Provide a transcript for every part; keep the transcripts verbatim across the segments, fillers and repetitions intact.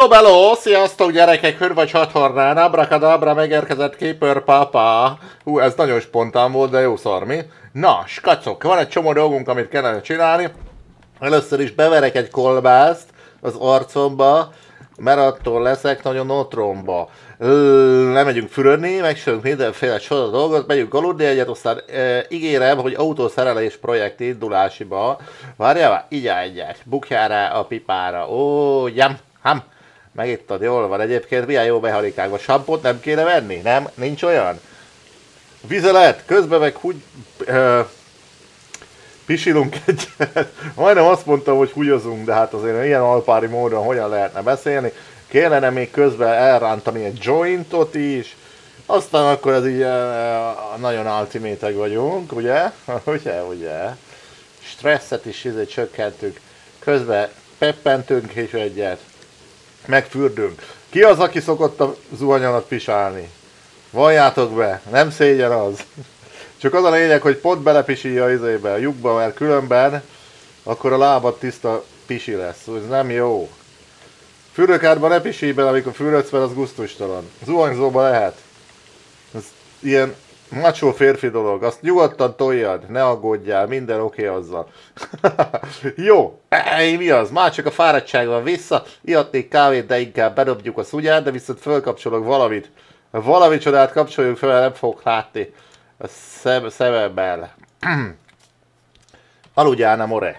Bello, bello! Sziasztok gyerekek, hör vagy csatornán, abrakadabra megérkezett Keeper papa. Hú, ez nagyon spontán volt, de jó szarmi. Na, skacok, van egy csomó dolgunk, amit kellene csinálni. Először is beverek egy kolbászt az arcomba, mert attól leszek nagyon otromba. Lemegyünk fürödni, megcsinálunk mindenféle csoda dolgot, megyünk aludni egyet, aztán e, ígérem, hogy autószerelés projekt indulásiba. Várjál már, így egyet, bukjál rá a pipára. Ó, jam, ham. Megittad, jól van. Egyébként milyen jó mechanikákban. Sampót nem kéne venni? Nem? Nincs olyan? Vizelet, közben meg úgy... Uh, pisilunk egyet. Majdnem azt mondtam, hogy húgyozunk, de hát azért ilyen alpári módon hogyan lehetne beszélni. Kellene még közben elrántani egy jointot is. Aztán akkor ez így uh, nagyon ultimate vagyunk, ugye? Ugye, ugye? Stresszet is izé csökkentünk. Közben peppentünk és egyet. Megfürdünk. Ki az, aki szokott a zuhanyalat pisálni? Valljátok be, nem szégyen az. Csak az a lényeg, hogy pont belepisilja az izébe, a lyukba, mert különben akkor a lábad tiszta pisi lesz. Ez nem jó. Fürdőkádban ne pisilj bele, amikor fürödsz, mert az gusztustalan. Zuhanyzóba lehet. Ez ilyen macsó férfi dolog. Azt nyugodtan toljad, ne aggódjál, minden oké okay azzal. Jó, Ej, mi az? Már csak a fáradtság van vissza. Ihatnék kávét, de inkább bedobjuk a szugyát, de viszont fölkapcsolok valamit. Valami csodát kapcsoljuk fel, nem fogok látni. A szem, szememmel. Aludjál, amore.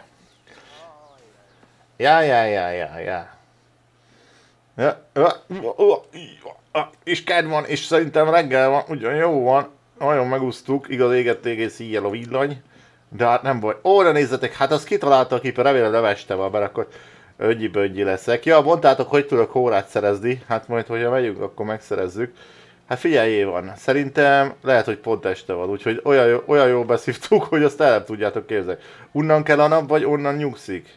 Ja, ja, ja, ja, ja. Ja, ja, és kedv van, és szerintem reggel van, ugyan jó van. Nagyon megúsztuk, igaz égett egész íjjel a villany. De hát nem baj. Óra nézzetek, hát azt kitalálta a Keeper, remélem leveste van, mert akkor önnyi-bönnyi leszek. Ja, mondtátok, hogy tudok órát szerezni. Hát majd, hogyha megyünk, akkor megszerezzük. Hát figyeljé van, szerintem lehet, hogy pont este van, úgyhogy olyan, jó, olyan jól beszívtuk, hogy azt el nem tudjátok képzelni. Onnan kell a nap, vagy onnan nyugszik?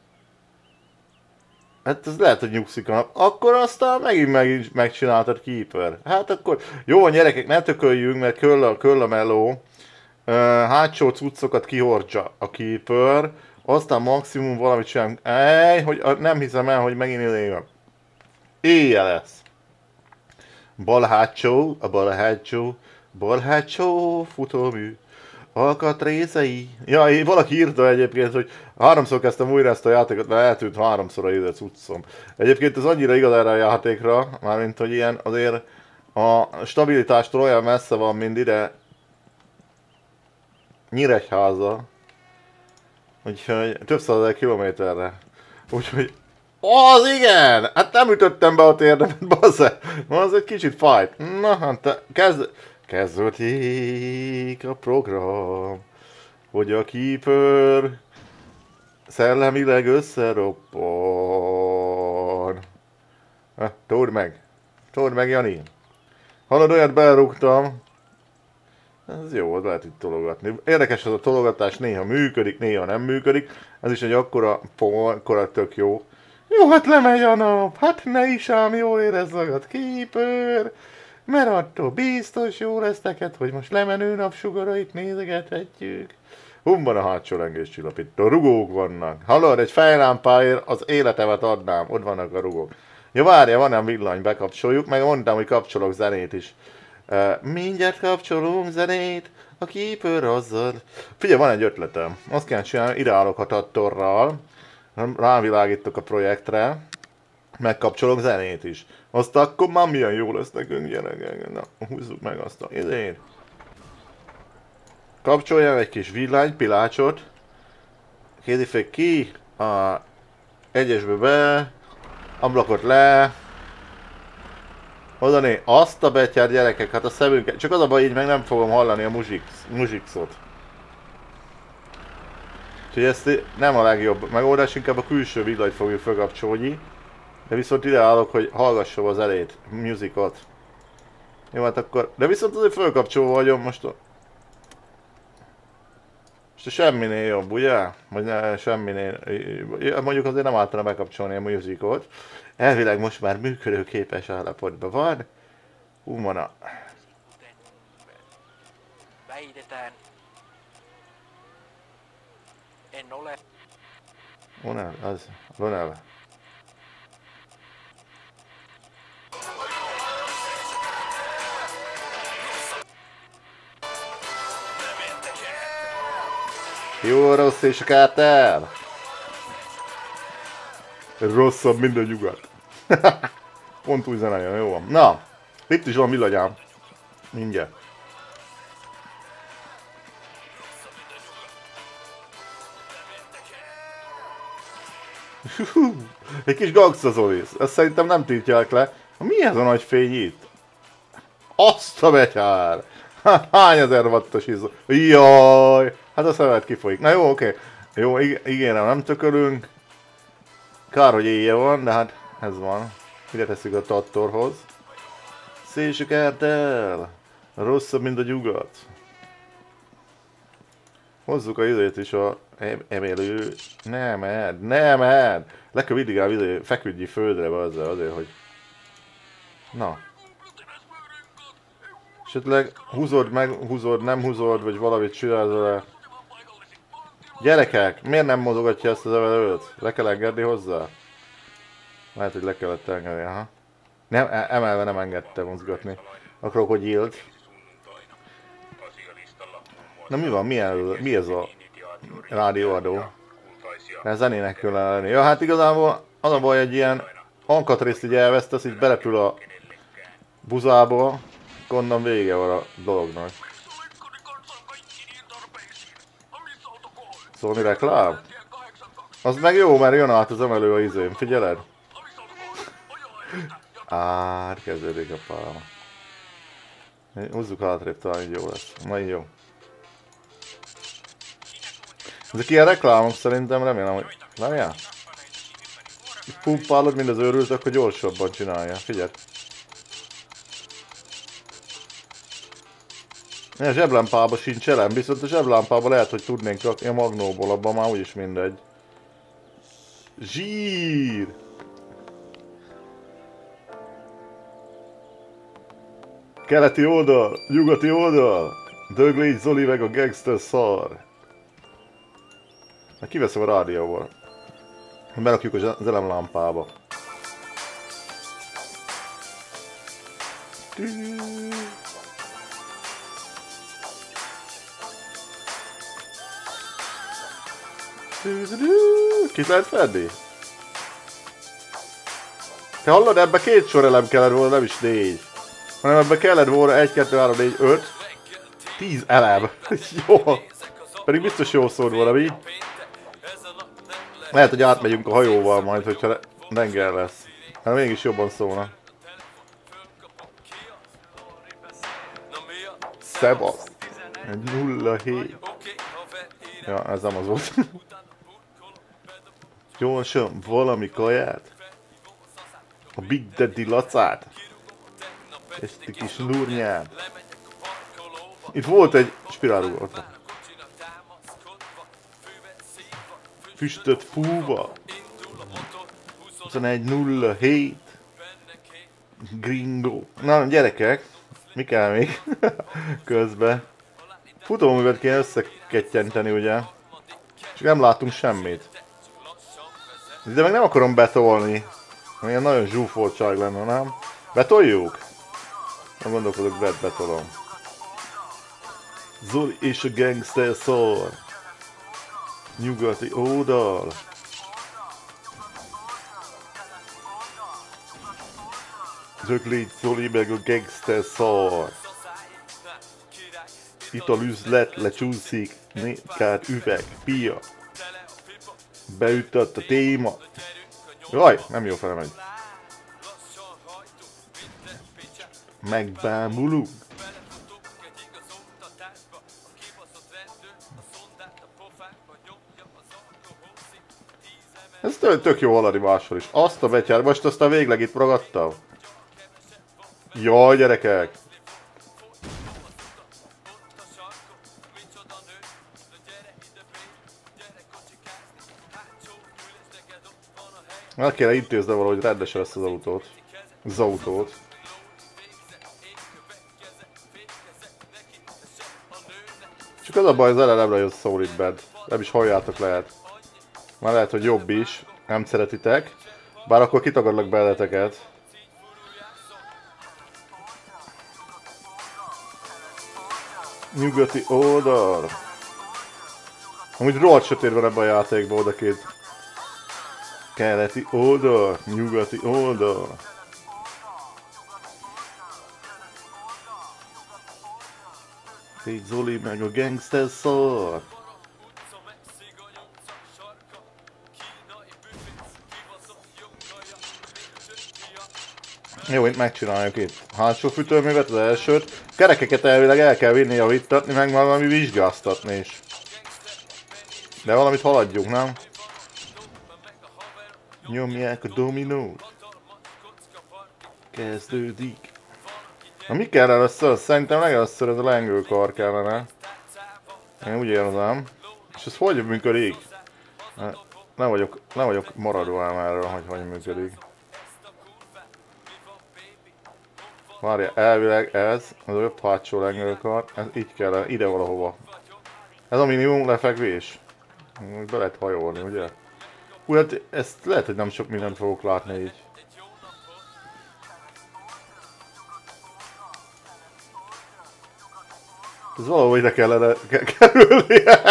Hát ez lehet, hogy nyugszik a nap. Akkor aztán megint meg, megcsináltad Keeper. Hát akkor jó, gyerekek, ne tököljünk, mert köll a, köll a meló. Uh, hátsó cuccokat kihordja a Keeper. Aztán maximum valamit csinálunk. Ej, hogy nem hiszem el, hogy megint éjjel. Éjjel lesz. Bal hátsó, a bal hátsó, bal hátsó futómű, alkatrészei. Ja, valaki írta egyébként, hogy háromszor kezdtem újra ezt a játékot, mert eltűnt háromszor a ide cuccom. Egyébként ez annyira igaz erre a játékra, mármint hogy ilyen azért a stabilitástól olyan messze van, mint ide Nyíregyháza. Úgyhogy több százezer kilométerre. Úgyhogy az igen! Hát nem ütöttem be a térdemet, bazze! Az egy kicsit fájt. Na hát, te kezd... kezdődik a program, hogy a Keeper szellemileg összeroppan. Na, told meg! Told meg, Jani! Hallod, olyat belerúgtam. Ez jó, lehet itt tologatni. Érdekes ez a tologatás, néha működik, néha nem működik. Ez is egy akkora, akkora tök jó. Jó, hát lemegy a nap, hát ne is ám jól érezd magad, Keeper, mert attól biztos jó lesz neked, hogy most lemenő napsugarait nézegethetjük. Hon van a hátsó rengéscsillapító, rugók vannak. Hallod, egy fejlámpáért az életemet adnám, ott vannak a rugók. Ja, várja, van a villany, bekapcsoljuk, meg mondtam, hogy kapcsolok zenét is. Uh, mindjárt kapcsolunk zenét, a Keeper azzal. Figyelj, van egy ötletem, azt kell csinálni, ide állok a tattorral. Rávilágítok a projektre, megkapcsolok zenét is. Azt akkor már milyen jó lesz nekünk, gyerekek. Na, húzzuk meg azt a izét. Kapcsoljam egy kis villany, pilácsot. Kézifék ki, a egyesbe be, ablakot le. Odané, azt a betyár gyerekek, hát a szemünket. Csak az a baj, így meg nem fogom hallani a muzsikszot. Úgyhogy ezt nem a legjobb megoldás, inkább a külső villanyt fogjuk felkapcsolni. De viszont ide állok, hogy hallgassam az elét, musicot. Jó, hát akkor... De viszont azért felkapcsolva vagyok most a... Most a semminél jobb, ugye? Vagy ne, semminél... Mondjuk azért nem álltana bekapcsolni a musicot. Elvileg most már működőképes állapotban van. Hú, van a... Väitetään. En ole. Onel, az, Ronel. Jó, rossz és a kártel. Rosszabb, mint a nyugat. Pont úgy zeneljen, jó van. Na, itt is van villanyám. Mindjárt. Egy kis gangsta Zolis. Ezt szerintem nem tiltják le. Mi ez a nagy fény itt? Azt a betyár! Hány ezer wattos izzó? Jaj! Hát a szemet kifolyik. Na jó, oké. Jó, ígérem, nem tökölünk. Kár, hogy éjjel van, de hát ez van. Ide tesszük a tattorhoz. Szélső kártel! Rosszabb, mint a nyugat. Hozzuk a időt is a emelő. Nem ed, nem ed! Le kell mindig ám idő, feküdj földre azzal azért, hogy... Na. Esetleg húzod meg, húzod, nem húzod, vagy valamit csinálsz vele. Gyerekek, miért nem mozogatja ezt az emelőt? Le kell engedni hozzá? Lehet, hogy le kellett engedni, aha. Nem, emelve nem engedte mozgatni. A krokodilt. Na mi van, mi, el, mi ez a rádióadó? Mert zenének kellene lenni. Ja, hát igazából az a baj, egy ilyen alkatrészt így elvesztesz, így belepül a buzába, onnan vége van a dolognak. Szóval mi reklám? Az meg jó, mert jön át az emelő a izém, figyeled? Á, kezdődik a pálma. Húzzuk hátrébb, talán így jó lesz. Na így jó. Ezek ilyen reklámok szerintem, remélem, hogy... Várjál? Pumpálod, mint az őrültök, hogy gyorsabban csinálja. Figyelj! A zseblámpában sincs elem, viszont a zseblámpában lehet, hogy tudnénk rakni a magnóból, abban már úgyis mindegy. Zsír! Keleti oldal, nyugati oldal! Döglégy Zoli meg a gangster szar! Na kiveszem a rádióból. Berakjuk az elemlámpába. Kit lehet fedni? Te hallod, ebbe két sor elem kellett volna, nem is négy. Hanem ebbe kellett volna egy, kettő, három, négy, öt. Tíz elem. Jó. Pedig biztos jó szór volna, mi? Lehet, hogy átmegyünk a hajóval majd, hogyha reggel lesz. Hát mégis jobban szólna. Szebasz. Egy nulla hét. Ja, ez nem az volt. Gyorsan valami kaját. A Big Daddy Lacát. Ezt a kis nurnyát. Itt volt egy spirálrugó. Füstöt fúva. huszonegy nulla hét. Gringo. Na gyerekek, mi kell még közben? Futóművet kéne összekettyenteni, ugye? Csak nem látunk semmit. De meg nem akarom betolni. Ilyen nagyon zsúfoltság lenne, nem? Betoljuk? Nem gondolkodok, bet betolom. Zoli és a gangster szar. Nyugati oldal. Döglégy Zoli meg a gangster szar. Italüzlet lecsúszik, nékát üveg, pia. Beütött a téma. Jaj, nem jó fel megy. Megbámulunk. Ez tök, tök jó haladni máshol is. Azt a betyár, most aztán végleg itt ragadtam. Jaj, gyerekek! Meg kéne intézni valahogy rendesen ezt az autót. Az autót. Csak az a baj, az elelemre jön Solid Band. Nem is halljátok lehet. Már lehet, hogy jobb is. Nem szeretitek. Bár akkor kitagadlak belleteket. Nyugati oldal. Amúgy rohadt sötét van ebben a játékban, oda két keleti oldal, nyugati oldal. Egy Zoli meg a gangster szar. Jó, itt megcsináljuk itt. Hátsó fütőművet, az elsőt. Kerekeket elvileg el kell vinni, javítani, meg valami vizsgáztatni is. De valamit haladjunk, nem? Nyomják a dominót. Kezdődik. Na mi kell először? Szerintem legelőször ez a lengőkar kellene. Én úgy érzem. És ez hogy működik? Ne vagyok, ne vagyok maradva ám erről, hogy hogy működik. Várja, elvileg ez, az a jobb hátsó lengőkar, ez így kell, ide valahova. Ez a minimum lefekvés. Be lehet hajolni, ugye? Úgy, hát ezt lehet, hogy nem sok mindent fogok látni így. Ez valahol ide kellene kerülnie.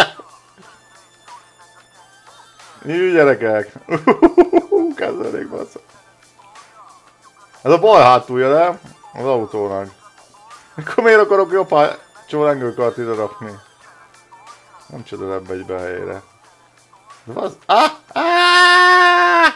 Jó gyerekek! Kezdődik, bassza. Ez a bal hátulja, nem? Az autónak. Akkor miért akarok jobb hátsó lengőkart ide rakni? Nem csodál ebbe egy behelyére. De az... Ah! Ah!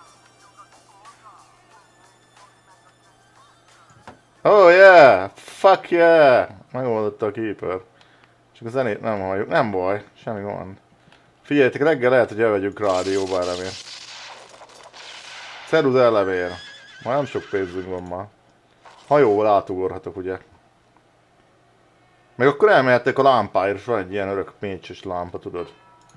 Oh yeah! Fuck yeah! Megoldotta a Keeper. Csak a zenét nem halljuk. Nem baj. Semmi gond. Figyeljetek, reggel lehet, hogy elvegyünk rádióba elemér. Szerusz elemér. Már nem sok pénzünk van már. Hajóval átugorhatok, ugye? Meg akkor elmehettek a lámpáért, és van egy ilyen örök mécses lámpa, tudod?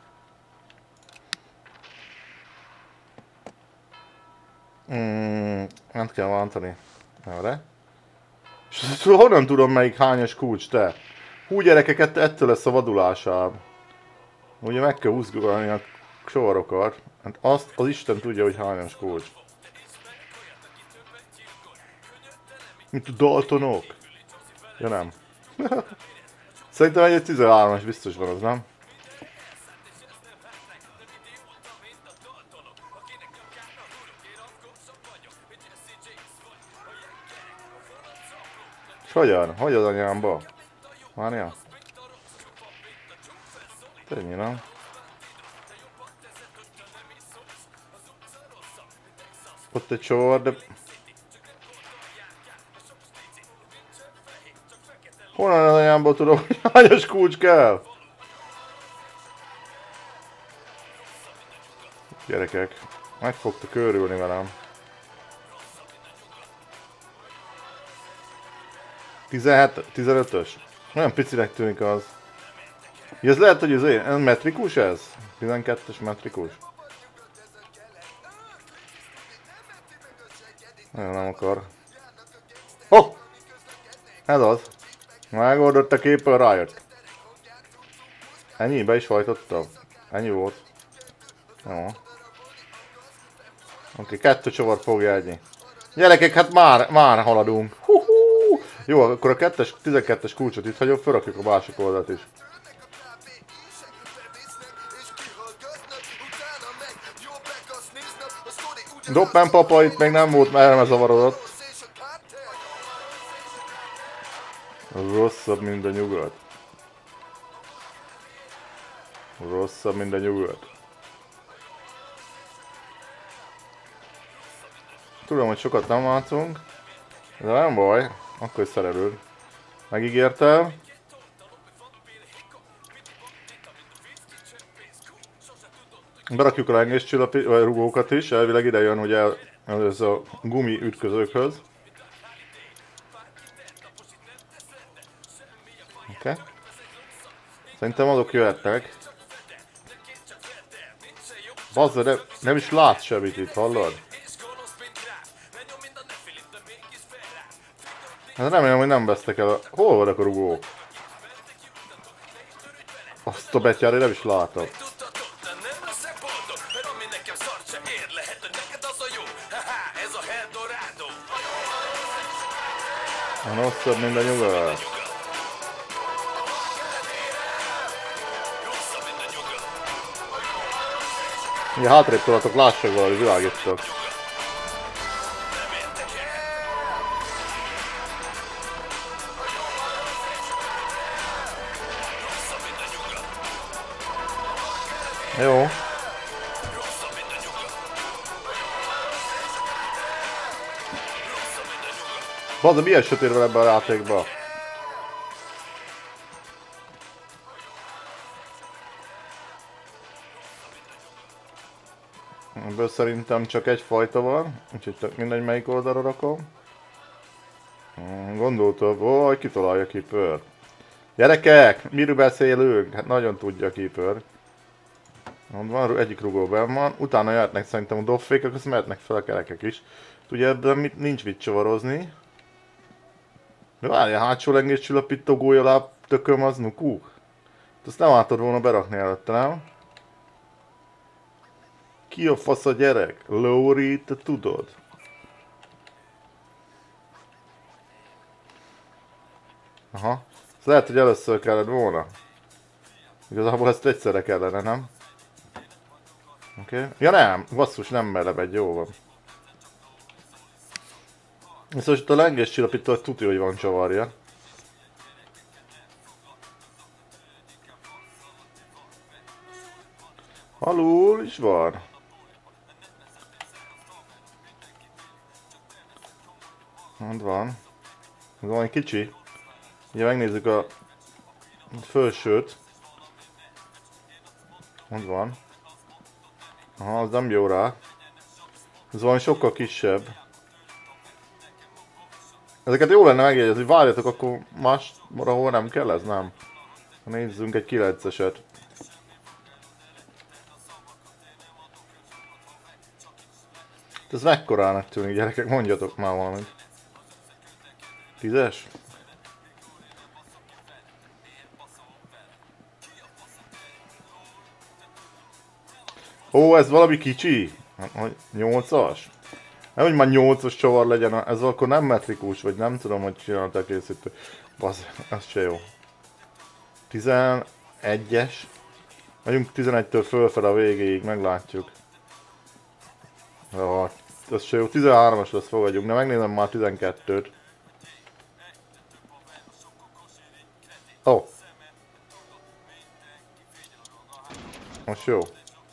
Hmm, nem kell váltani. Erre. És honnan tudom melyik hányas kulcs, te? Hú gyerekeket, ettől lesz a vadulásább. Ugye meg kell húzgolni a sorokat. Hát azt az Isten tudja, hogy hányas kulcs. Mint a Daltonok? Ja nem. Szerintem egy tizenhármas biztos van az, nem? És hogyan? Hogy az anyámba? Várjál? Ennyi, nem? Ott egy sor, de... Honnan az anyámból tudom, hogy hányas kulcs kell? Gyerekek, meg fogtok őrülni velem. tizenhét, tizenötös? Olyan picinek tűnik az. Ja, ez lehet, hogy ez, ez metrikus ez? tizenkettes metrikus? Nagyon nem akar. Oh! Ez az. Megoldott a képen, rájött. Ennyi, be is hajtottam. Ennyi volt. Jó. Oké, okay, kettő csavar fogja egyni. Gyerekek, hát már, már haladunk. Hú-hú. Jó, akkor a kettes, tizenkettes kulcsot itt hagyom, felrakjuk a másik oldalt is. Doppen papa itt még nem volt, mert elmezavarodott. Rosszabb, mint a nyugat. Rosszabb, mint a nyugat. Tudom, hogy sokat nem látunk, de nem baj, akkor is szerelő. Megígértem. Berakjuk a lengéscsillapot, vagy rugókat is, elvileg ide jön, hogy el, ez a gumi ütközőkhöz. Oké. Okay. Szerintem azok jöhetnek. Bazzad, de nem is látsz semmit itt, hallod? Hát remélem, hogy nem vesztek el a... Hol vannak a rugók? Azt a betyár, én nem is látom. Rosszabb, mint a nyugat. Ja, hátrébb tolatok, lássak valami világítok. Jó. Bazza, milyen sötét van ebben a játékban? Ebből szerintem csak egy fajta van, úgyhogy tök mindegy melyik oldalra rakom. Gondoltam, ó, kitalálja Keeper. Gyerekek, miről beszélünk? Hát nagyon tudja a Keeper. Van, egyik rugó benn van, utána jöhetnek szerintem a dobfékek, azt mehetnek fel a kerekek is. Ugye ebben mit, nincs mit csavarozni. De várjál, hátsó lengés csillapító gólyaláb tököm az nukú. Azt nem látod volna berakni előtte, nem? Ki a fasz a gyerek? Lóri, te tudod? Aha. Ez lehet, hogy először kellett volna. Igazából ezt egyszerre kellene, nem? Oké. Okay. Ja nem, basszus, nem melebegy, jó van. Szóval itt a lengés csillapító tudja, hogy van csavarja. Alul is van. Ott van. Ez van egy kicsi. Ugye megnézzük a felsőt. Ott van. Aha, az nem jó rá. Ez valami sokkal kisebb. Ezeket jó lenne megjegyezni, hogy várjatok, akkor más marahol nem kell ez, nem? Nézzünk egy kilenceset. Ez mekkorának tűnik, gyerekek, mondjatok már valamit. Tízes? Ó, ez valami kicsi? nyolcas? Nem, hogy már nyolcas csavar legyen, ez akkor nem metrikus, vagy nem tudom, hogy csinálták készítő. Basz, ez se jó. tizenegyes. Megyünk tizenegytől fölfele a végéig, meglátjuk. Ja, ez se jó. tizenhármas lesz, fogadjunk, de megnézem már tizenkettőt. Ó. Oh. Most jó.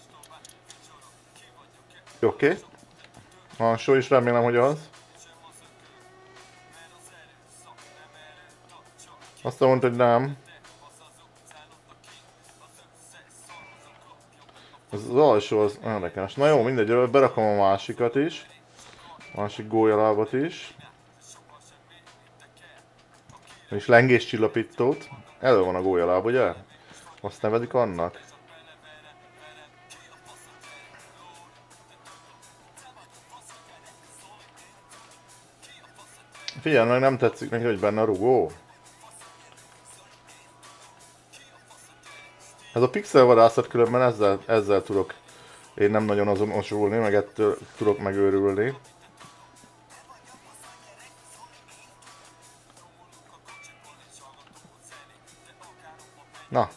Oké. Okay. Alsó is remélem, hogy az. Azt mondta, hogy nem. Ez az alsó az érdekes. Na jó, mindegy, berakom a másikat is. A másik gólyalábat is. És lengés csillapítót. Elő van a gólyaláb, ugye? Azt nevedik annak. Figyelj meg, nem tetszik neki, hogy benne a rugó. Ez a pixelvadászat különben ezzel, ezzel tudok én nem nagyon azonosulni, meg ettől tudok megőrülni. Na.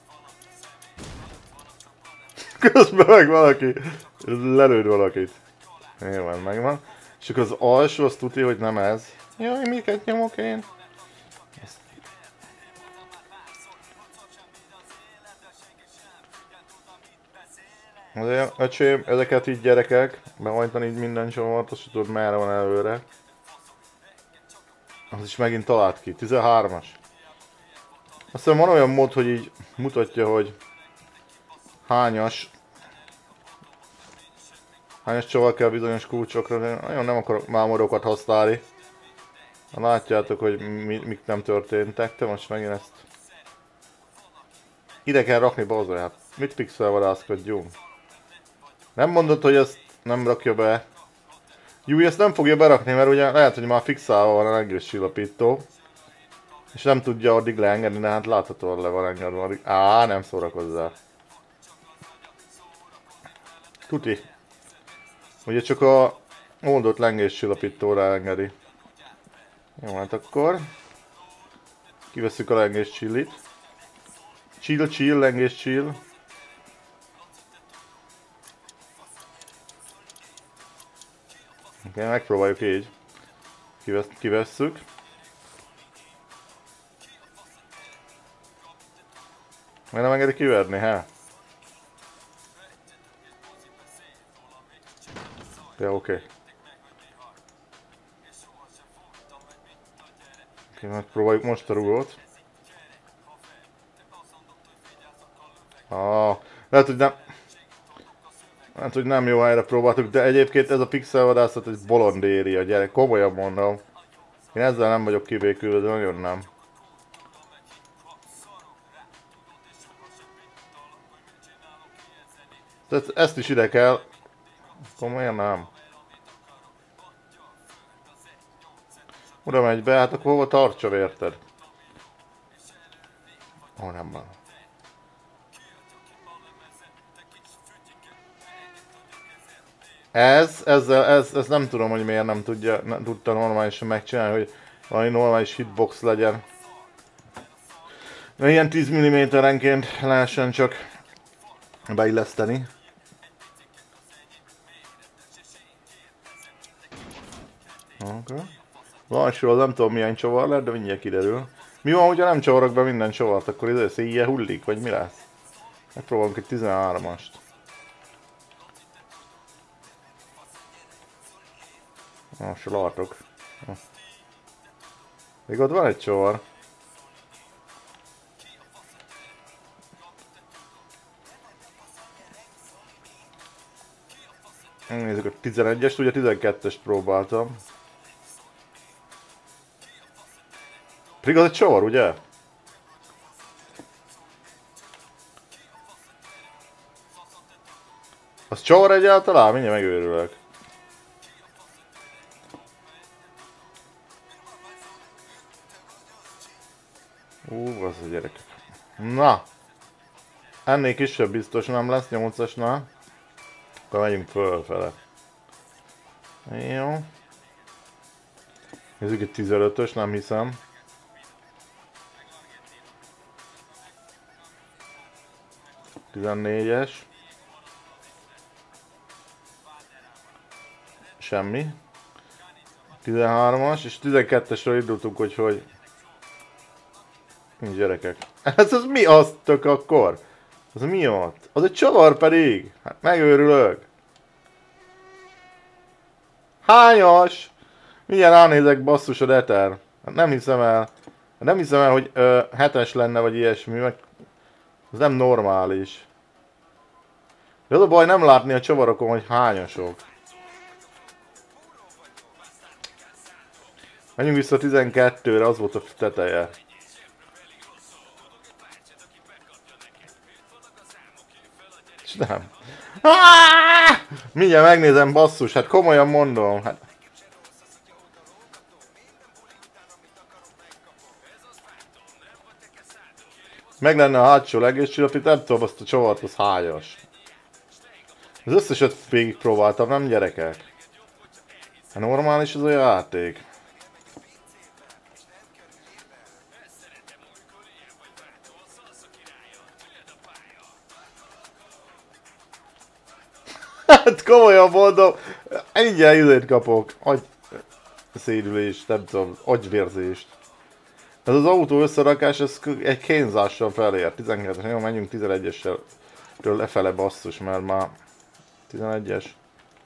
Közben meg valaki lelőd valakit. Nyilván megvan. És akkor az alsó azt tudja, hogy nem ez. Jaj, miket nyomok én? Ezt... Azért, öcsém, ezeket így gyerekek, behajtani így minden csomort, azt tudod merre van előre. Az is megint talált ki, tizenhármas. Aztán van olyan mód, hogy így mutatja, hogy hányas hányas csavar kell bizonyos kulcsokra, de nagyon nem akarok mámorokat használni. Látjátok, hogy mi, mik nem történtek, te most megint ezt... Ide kell rakni bazaját. Mit pixelvadászkodjunk? Nem mondod, hogy ezt nem rakja be. Jú, ezt nem fogja berakni, mert ugye lehet, hogy már fixálva van a lengés csillapító. És nem tudja addig leengedni, de hát láthatóan le van engedve. Á, nem szórakozzál. Tuti. Ugye csak a oldott lengés csillapítóra engedi. Jó, hát akkor kiveszük a lengés csillit. Chill, chill, lengés chill. Okay, megpróbáljuk így. Kivesz, kivesszük. Meg nem engedi kiverni, hát? Ja, oké. Okay. Okay, megpróbáljuk most a rugót. Ah, lehet, hogy nem... Hát, hogy nem jó helyre próbáltuk, de egyébként ez a pixelvadászat egy bolondéria, gyerek, komolyan mondom. Én ezzel nem vagyok kibékülve, de nagyon nem. Tehát ezt is ide kell. Komolyan nem. Oda megy be, hát akkor hova tartsam, érted? Ó, nem van. Ez, ezzel, ez, ez nem tudom, hogy miért nem tudja, nem tudta normálisan megcsinálni, hogy valami normális hitbox legyen. De ilyen tíz milliméterenként lehessen csak beilleszteni. Okay. Valósul nem tudom milyen csavar lett, de mindjárt kiderül. Mi van, hogyha nem csavarok be minden csavart, akkor ez széjjel hullik, vagy mi lesz? Megpróbálunk egy tizenhármast. Most látok. Még ott van egy csavar. Nézzük a tizenegyest, ugye tizenkettest próbáltam. Pedig az egy csavar, ugye? Az csavar egyáltalán? Mindjárt megőrülök. Ú, az a gyerek. Na! Ennél kisebb biztos nem lesz, nyolcasnál. Akkor megyünk fölfele. Jó. Nézzük egy tizenötös, nem hiszem. tizennégyes. Semmi. tizenhármas, és tizenkettesről indultunk, hogy hogy... Nincs gyerekek. Ez az mi az tök akkor? Az mi ott? Az egy csavar pedig! Hát megőrülök! Hányas? Mindjárt ránézek, basszus a deter. Hát nem hiszem el. Nem hiszem el, hogy ö, hetes lenne, vagy ilyesmi, meg... Ez nem normális. De az a baj nem látni a csavarokon, hogy hányasok. Menjünk vissza tizenkettőre, az volt a teteje. És nem. Ah! Mindjárt megnézem, basszus, hát komolyan mondom. Hát... Meg lenne a hátsó legészcsillapít, nem tudom, azt a csavart, az hányas. Az összeset végig próbáltam, nem gyerekek? Hát normális az a játék. Hát komolyan mondom, ingyen időt kapok. Agy... szédülést, nem tudom, agyvérzést. Ez az autó összerakás, ez egy kényzással felér. tizenkettes, jó, menjünk tizenegyessel lefele, basszus, mert már tizenegyes.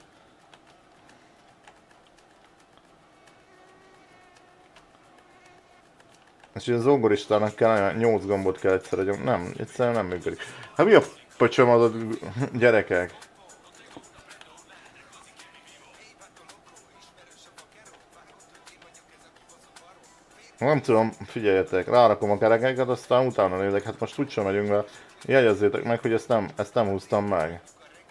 És a zongoristának kell, nyolc gombot kell egyszerre gyom. Nem, egyszerűen nem működik. Hát mi a pöcsöm az a gyerekek? Nem tudom, figyeljetek, rárakom a kerekeket, aztán utána nézek, hát most úgysem megyünk be. Jegyezzétek meg, hogy ezt nem, ezt nem húztam meg.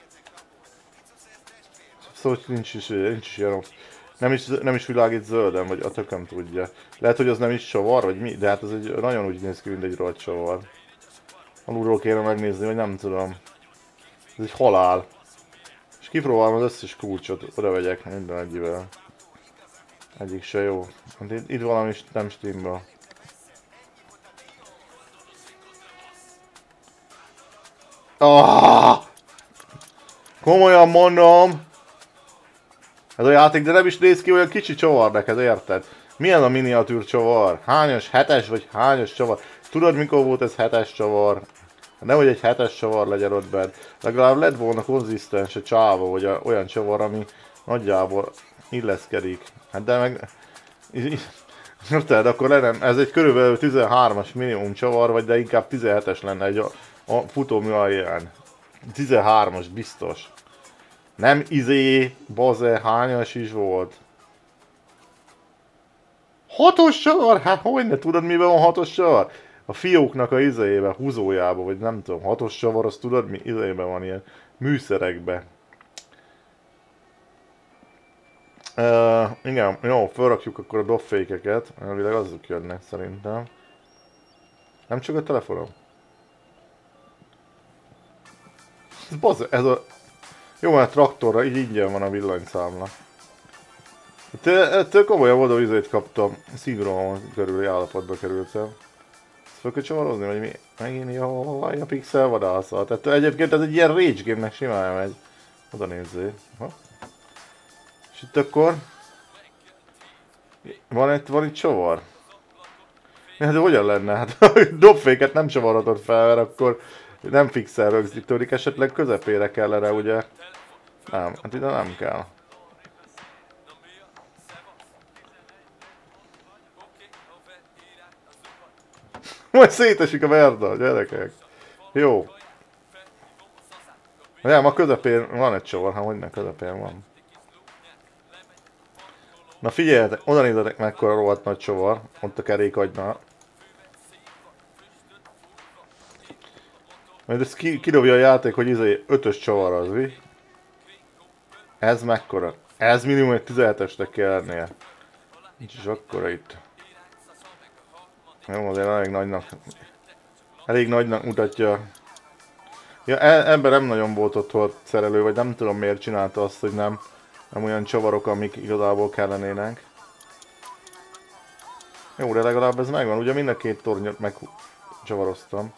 Szóval nincs is, nincs is ilyen, nem is, nem is világít zölden, vagy a tököm tudja. Lehet, hogy az nem is csavar, vagy mi, de hát ez egy, nagyon úgy néz ki, mint egy rohadt csavar. Alulról kéne megnézni, vagy nem tudom. Ez egy halál. És kipróbálom az összes kulcsot, oda vegyek minden egyivel. Egyik se jó. Itt, itt valami nem stimmel. Ah! Komolyan mondom! Ez a játék, de nem is néz ki olyan kicsi csavar neked, érted? Milyen a miniatűr csavar? Hányos? Hetes vagy hányos csavar? Tudod mikor volt ez hetes csavar? Nehogy egy hetes csavar legyen ott bent. Legalább lett volna konzisztens a csáva, vagy a, olyan csavar, ami nagyjából illeszkedik. Hát de meg... Tehát akkor lenne, ez egy körülbelül tizenhármas minimum csavar, vagy de inkább tizenhetes lenne egy a, a futómű alján. tizenhármas biztos. Nem izé, baze, hányas is volt. Hatos csavar? Hát hogyne tudod miben van hatos csavar? A fióknak a izéjében, húzójában, vagy nem tudom, hatos csavar, azt tudod mi izéjében van ilyen műszerekben. Uh, igen, jó, felrakjuk akkor a dobfékeket, elvileg azok jönnek szerintem. Nem csak a telefonom. Ez basz, ez a... Jó, mert traktorra így ingyen van a villanyszámla. Ettől komolyan oda vizét kaptam, szívroham körüli állapotba kerültem. Ezt fel kell csavarozni, vagy mi? Megint jó, a pixel vadászat. Tehát egyébként ez egy ilyen rage game-nek simán megy. Oda nézzé. Ha? És itt akkor... Van itt, van itt csavar? Hát hogyan lenne? Hát dobféket nem csavarhatod fel, mert akkor nem fixel rögzítődik, esetleg közepére kellene, ugye? Nem, hát ide nem kell. Majd szétesik a verda, gyerekek. Jó. Nem, a közepén van egy csavar, hát hogy nem közepén van. Na figyeljetek, oda nézzetek mekkora rohadt nagy csavar, ott a kerékagynál. Majd ezt ki, kidobja a játék, hogy izé ötös csavar az, mi? Ez mekkora? Ez minimum egy tizenhetesnek kell lennie. Nincs is akkora itt. Jó, azért elég nagynak... Elég nagynak mutatja. Ja, e ebben nem nagyon volt ott volt szerelő, vagy nem tudom miért csinálta azt, hogy nem... Nem olyan csavarok, amik igazából kellenének. Jó, de legalább ez megvan. Ugye mind a két tornyot megcsavaroztam.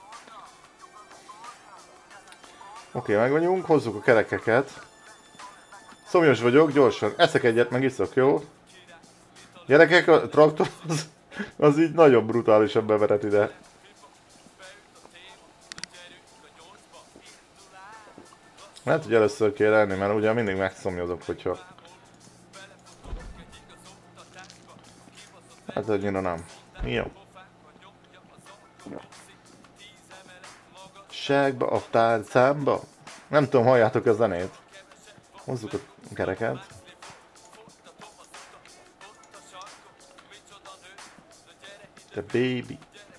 Oké, meg vagyunk, hozzuk a kerekeket. Szomjas vagyok, gyorsan. Eszek egyet, meg iszok, jó? Gyerekek, a traktor az, az így nagyon brutálisan beveret ide. Lehet, hogy először kell lenni, mert ugye mindig megszomjazok, hogyha... Hát annyira nem. Jó. Ságba, a tárcámba. Nem tudom, halljátok a zenét. Hozzuk a kereket. The baby.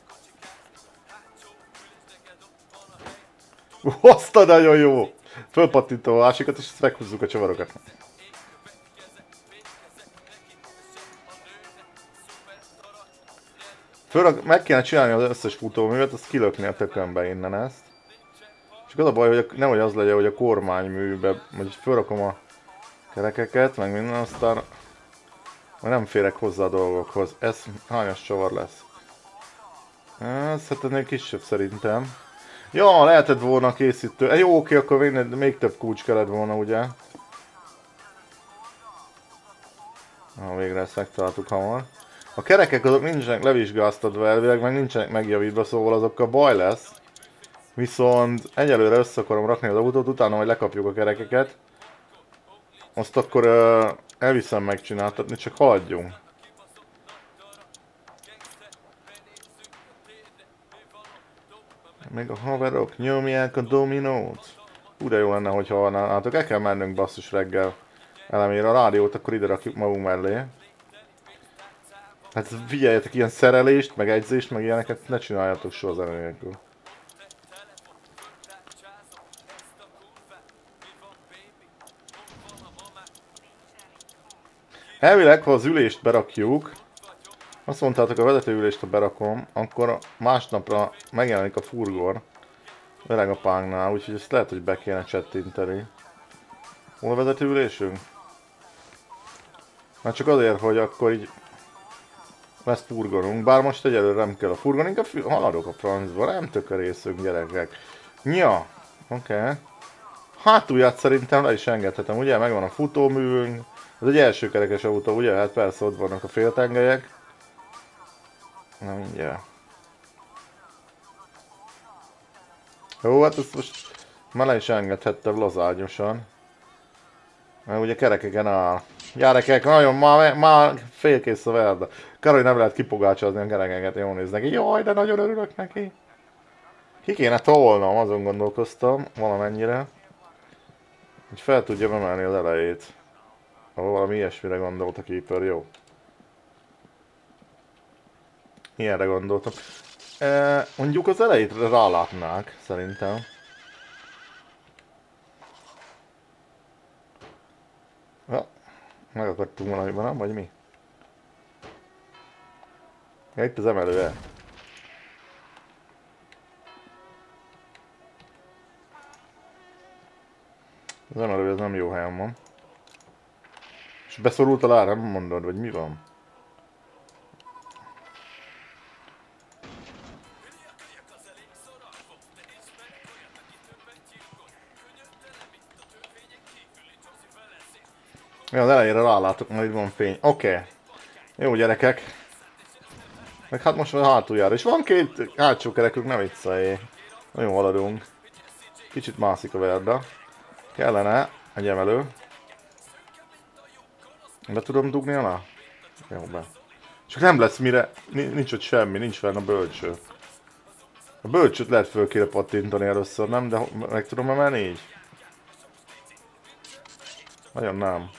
Azt a nagyon jó! Fölpattintom a másikat, és ezt meghúzzuk a csavarokat. Fölrak, meg kéne csinálni az összes futóművet, azt kilökni a tökönbe innen ezt. Csak az a baj, hogy nehogy az legyen, hogy a kormányműbe, vagy fölrakom a kerekeket, meg minden, aztán majd nem férek hozzá a dolgokhoz. Ez hányas csavar lesz? Ez hát ennél kisebb szerintem. Ja, lehetett volna készítő. Jó, oké, akkor még, még több kulcs kellett volna, ugye? Na, végre ezt megtaláltuk hamar. A kerekek azok nincsenek levizsgáztatva elvileg, meg nincsenek megjavítva, szóval azokkal baj lesz. Viszont egyelőre össze akarom rakni az autót, utána majd lekapjuk a kerekeket. Azt akkor uh, elviszem megcsináltatni, csak haladjunk. Meg a haverok nyomják a dominót. Ú, de jó lenne, hogyha hallnátok. El kell mennünk basszus reggel elemére a rádiót, akkor ide rakjuk magunk mellé. Hát figyeljetek, ilyen szerelést, meg egyzést, meg ilyeneket ne csináljatok soha zene nélkül. Elvileg, ha az ülést berakjuk, azt mondtátok, a vezetőülést, ha berakom, akkor másnapra megjelenik a furgon öregapánknál, úgyhogy ezt lehet, hogy be kéne csettinteni. Hol a vezetőülésünk? Már csak azért, hogy akkor így lesz furgonunk, bár most egyelőre nem kell a furgon, inkább haladok a francba, nem tök a részünk, gyerekek. Ja, oké. Okay. Hátulját szerintem le is engedhetem, ugye? Megvan a futóművünk, Ez egy első kerekes autó, ugye? Hát persze ott vannak a féltengelyek. Na mindjárt. Jó, hát ezt most már le is engedhettem lazányosan. Mert ugye kerekeken áll. Gyerekek, nagyon, már, már félkész a verda. Kár, hogy nem lehet kipogácsozni a kerekeket, jól néz neki. Jaj, de nagyon örülök neki. Ki kéne tolnom, azon gondolkoztam valamennyire. Hogy fel tudjam emelni az elejét. Ahol valami ilyesmire gondolt a Keeper, jó. Ilyenre gondoltam. E, mondjuk az elejét rálátnák, szerintem. Ja, megakadtunk valamiben, nem? Vagy mi? Ja, itt az emelője. Az emelő, ez nem jó helyen van. És beszorult alá, nem mondod, vagy mi van? Ja, az elejére rálátok, majd van fény. Oké. Okay. Jó gyerekek. Meg hát most van a hátuljára. És van két hátsó kerekünk, nem viccelj. Nagyon haladunk. Kicsit mászik a verda. Kellene egy emelő. Be tudom dugni alá? Jó, be. Csak nem lesz mire, nincs ott semmi, nincs fenn a bölcső. A bölcsőt lehet föl kéne pattintani először, nem? De meg tudom emelni így? Nagyon nem.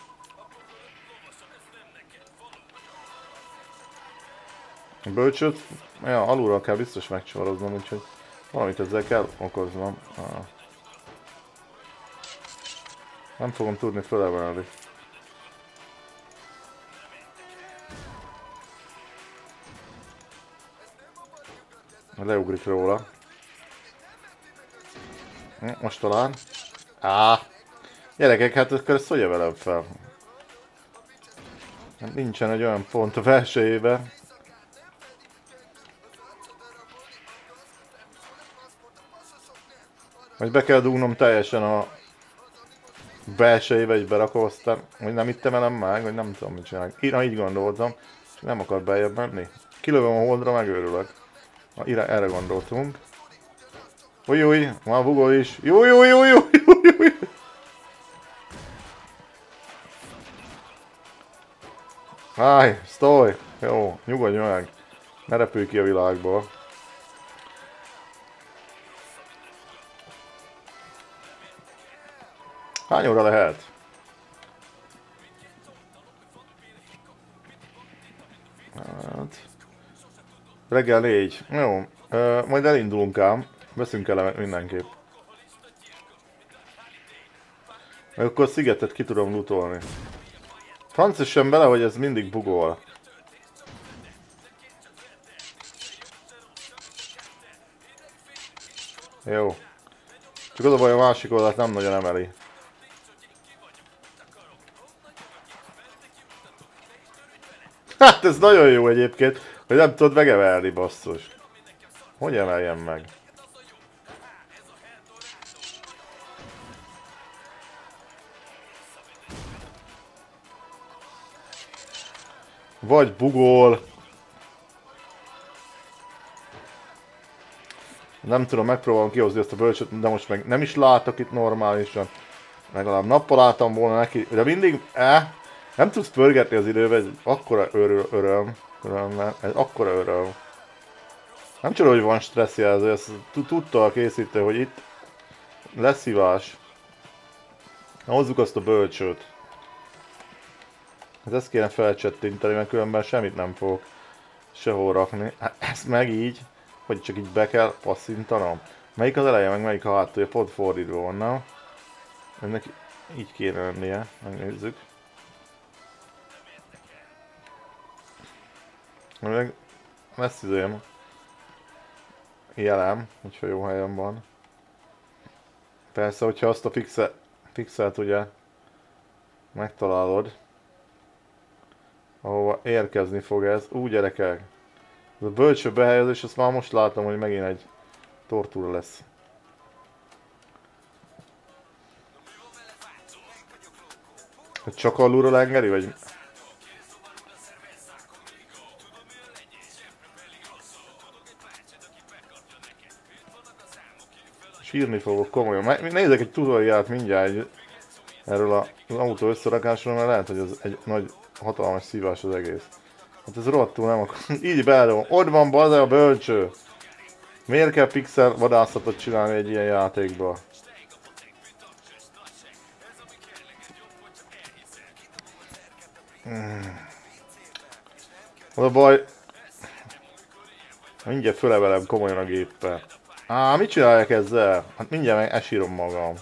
A bölcsőt, ja, alulról kell biztos megcsavaroznom, úgyhogy valamit ezzel kell okoznom. Ah. Nem fogom tudni fölemelni. Leugrik róla. Most talán. Á! Gyerekek, hát akkor ezt hogy emelem fel? Nincsen egy olyan pont a belsejében. Vagy be kell dugnom teljesen a belsejébe, és berakom, aztán, hogy nem itt emelem meg, vagy nem tudom mit csinálni. Na, így gondoltam, és nem akar beljebb menni. Kilövöm a holdra, megőrülök. Na, erre gondoltunk. Ujjúj, már bugó is. Júj, júj, júj, júj, júj, júj. Háj, sztolj! Jó, nyugodj meg. Ne repülj ki a világból. Hány óra lehet? Hát... Reggel négy. Jó. Ö, majd elindulunk ám. Veszünk elemet mindenképp. Meg akkor a szigetet ki tudom lootolni. Francis sem bele, hogy ez mindig bugol. Jó. Csak az a baj, a másik oldalt nem nagyon emeli. Hát ez nagyon jó egyébként, hogy nem tudod megemelni, basszus. Hogy emeljem meg? Vagy bugol. Nem tudom, megpróbálom kihozni ezt a bölcsöt, de most meg nem is látok itt normálisan. Legalább nappal álltam volna neki, de mindig, eh, nem tudsz pörgetni az időbe, ez akkora öröm, öröm, öröm, ez akkora öröm. Nem csoda, hogy van stresszjelző, ezt tudta a készítő, hogy itt lesz hívás. Hozzuk azt a bölcsőt. Hát ezt kéne felcsettinteni, mert különben semmit nem fogok sehol rakni. Hát ezt meg így, hogy csak így be kell passzintanom. Melyik az eleje, meg melyik a hátulja, pont fordítva van, nem? Ennek így kéne lennie, megnézzük. Meg lesz izém jelem, hogyha jó helyen van. Persze, hogyha azt a fixe, fixelt ugye megtalálod, ahova érkezni fog ez. Ú, gyerekek! Ez a bölcső behelyezés, azt már most látom, hogy megint egy tortúra lesz. Hogy csak alulról engedi, vagy... Sírni fogok komolyan. Nézzek egy tutoriált mindjárt egy, erről az autó összerakásról, mert lehet, hogy ez egy nagy, hatalmas szívás az egész. Hát ez rohadtul nem akar. Így beállom. Ott van bazza a bölcső. Miért kell pixel vadászatot csinálni egy ilyen játékba? Hmm. Az a baj... Mindjárt fölevelem komolyan a géppel. Á, mit csinálják ezzel? Hát mindjárt meg esírom magam.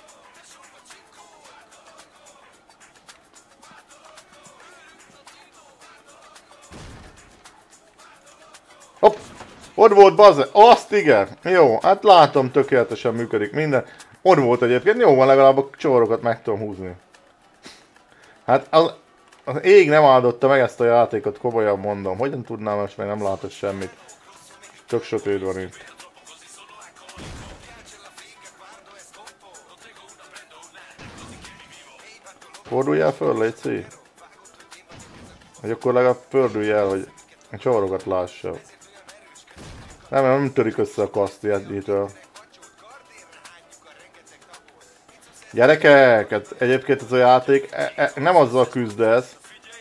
Hopp! Ott volt bazze! Azt igen! Jó, hát látom, tökéletesen működik minden. Ott volt egyébként, jó van, legalább a csavarokat meg tudom húzni. Hát az, az ég nem áldotta meg ezt a játékot, komolyan mondom. Hogyan tudnám, most meg nem látok semmit. Tök sötét van itt. Forduljál föl, légy. Vagy akkor legalább pördülj el, hogy a csavarokat lássa. Nem, nem törik össze a kaszt ilyetől. Gyerekek, hát egyébként ez a játék e, e, nem azzal küzdesz.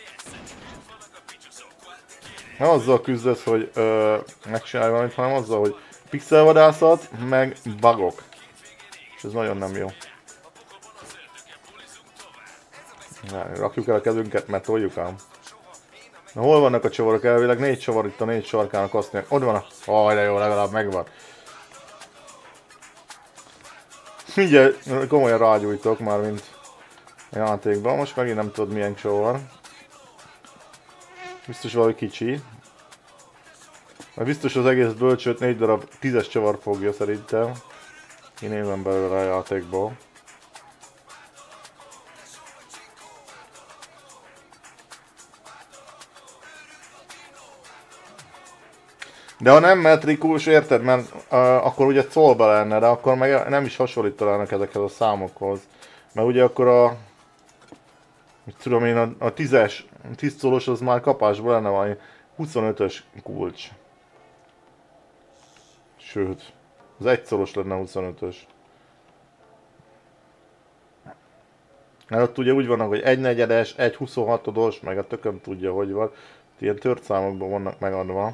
Nem azzal küzdesz, hogy ö, megcsinálj valamit, hanem azzal, hogy pixelvadászat, meg bugok. És ez nagyon nem jó. Na, rakjuk el a kezünket, mert toljuk ám. Na hol vannak a csavarok? Elvileg négy csavar itt a négy sarkának azt mondják. Ott van a... Aj, de jó, legalább megvan. Mindjárt komolyan rágyújtok már, mint a játékban. Most megint nem tudod milyen csavar. Biztos valami kicsi. Mert biztos az egész bölcsőt négy darab tízes csavar fogja szerintem. Én nézem belőle a játékból. De ha nem metrikus, érted, mert uh, akkor ugye szólba lenne, de akkor meg nem is hasonlítanának ezekhez a számokhoz. Mert ugye akkor a... Mit tudom én, a, a tízes, tíz szolos az már kapásban lenne valami huszonötös kulcs. Sőt, az egy szolos lenne huszonötös. Mert ott ugye úgy vannak, hogy egy negyedes, egy huszonhatodos, meg a tököm tudja, hogy van. Ilyen tört számokban vannak megadva.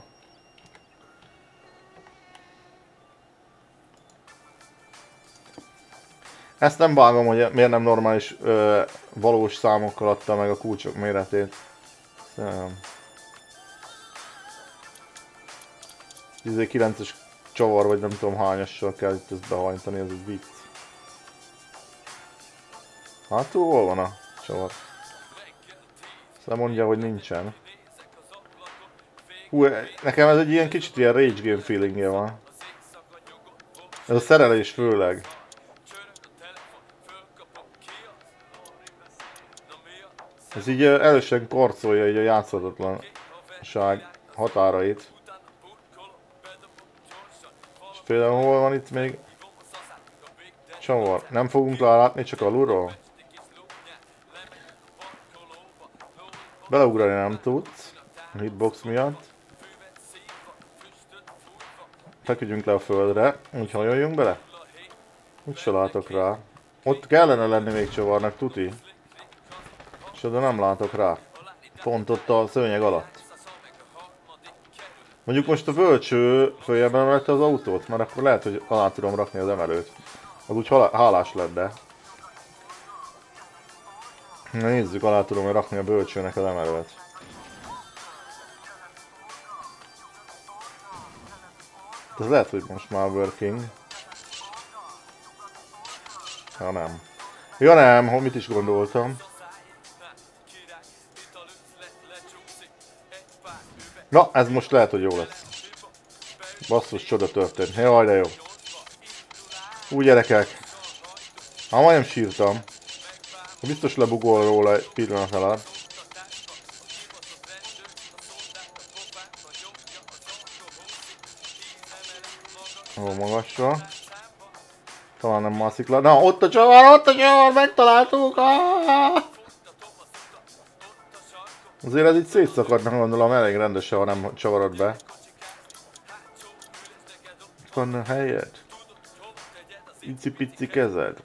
Ezt nem vágom, hogy miért nem normális ö, valós számokkal adta meg a kulcsok méretét. tizenkilences csavar, vagy nem tudom hányassal kell itt ezt behajtani, ez egy vicc. Hátul hol van a csavar? Szóval mondja, hogy nincsen. Hú, nekem ez egy ilyen kicsit ilyen rage game feelingje van. Ez a szerelés főleg. Ez így erősen karcolja így a játszhatatlanság határait. És például hol van itt még csavar? Nem fogunk látni csak alulról? Beleugrani nem tudsz a hitbox miatt. Feküdjünk le a földre, úgy hajoljunk bele. Úgyse látok rá. Ott kellene lenni még csavarnak, tuti. És oda nem látok rá. Pont ott a szőnyeg alatt. Mondjuk most a bölcső följebb emelte az autót, mert akkor lehet, hogy alá tudom rakni az emelőt. Az úgy hálás lett, de... Na nézzük, alá tudom rakni a bölcsőnek az emelőt. Ez lehet, hogy most már working. Ja nem. Ja nem, hogy mit is gondoltam. Na, ez most lehet, hogy jó lesz. Basszus, csoda történt. Jaj, de jó. Úgy gyerekek. Hát majdnem sírtam. Biztos lebugol róla egy pillanat alatt. Jó, magasra. Talán nem mászik le. Na, ott a csavar, ott a csavar, megtaláltuk! Ah! Azért ez így szétszakadnak, gondolom elég rendesen, ha nem csavarod be. Van a helyed? Icipici kezed.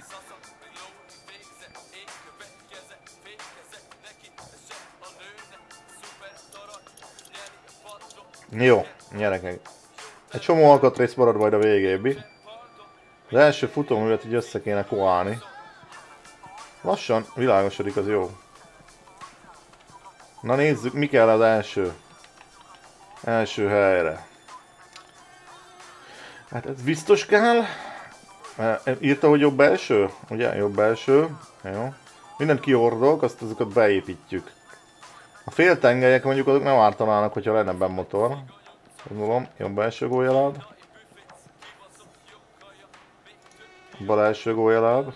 Jó, gyerekek. Egy csomó alkatrész marad majd a végébi. Az első futóművet így össze kéne koálni. Lassan világosodik, az jó. Na nézzük, mi kell az első. Első helyre. Hát ez biztos kell. Írta, hogy jobb belső? Ugye? Jobb belső. Jó. Mindent kiordolok, azt azokat beépítjük. A féltengelyek mondjuk azok nem ártanának, hogyha lenne benne motor. Gondolom, jobb belső gólyaláb. Bal első gólyaláb.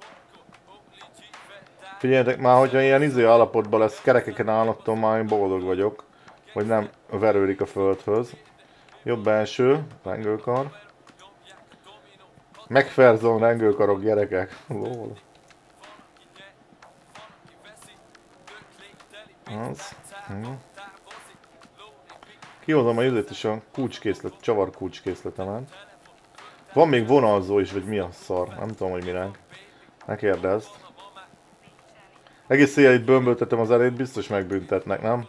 Figyeljetek már, hogyha ilyen izé állapotban lesz, kerekeken állattól már én boldog vagyok. Hogy nem verődik a földhöz. Jobb belső, rengőkar. McPherson rengőkarok, gyerekek. Lol. Az. Hm. Kihozom a izét is a kulcskészlet, csavar kulcskészletemet. Van még vonalzó is, vagy mi a szar? Nem tudom, hogy minek. Ne kérdezd. Egész éjjel itt bömböltetem az elét, biztos megbüntetnek, nem?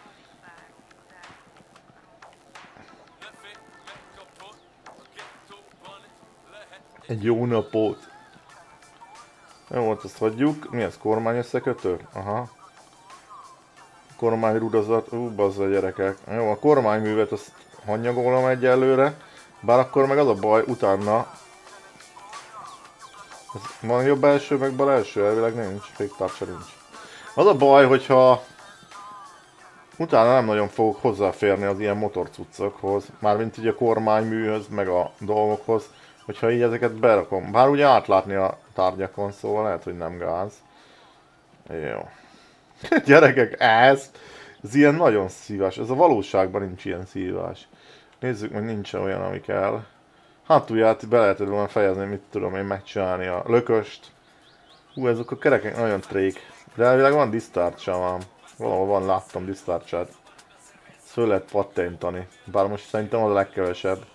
Egy jó napot. Jó volt, azt hagyjuk. Mi ez? Kormány összekötő? Aha. Kormányrudazat. Ú, bazza gyerekek. Jó, a kormányművet azt hanyagolom egyelőre. Bár akkor meg az a baj, utána... Ez van jobb első, meg bal első? Elvileg nincs. Féktárcsa nincs. Az a baj, hogyha... Utána nem nagyon fogok hozzáférni az ilyen motorcuccokhoz. Mármint így a kormányműhöz, meg a dolgokhoz. Hogyha így ezeket berakom. Bár ugye átlátni a tárgyakon, szóval lehet, hogy nem gáz. Jó. Gyerekek, ez! Ez ilyen nagyon szívás. Ez a valóságban nincs ilyen szívás. Nézzük, hogy nincs olyan, ami kell. Hátulját be lehetett volna fejezni, mit tudom én megcsinálni a lököst. Hú, ezek a kerekek nagyon trék. De elvileg van disztárcsa van. Valahol van, láttam disztárcsát. Ezt föl lehet pattintani. Bár most szerintem az a legkevesebb.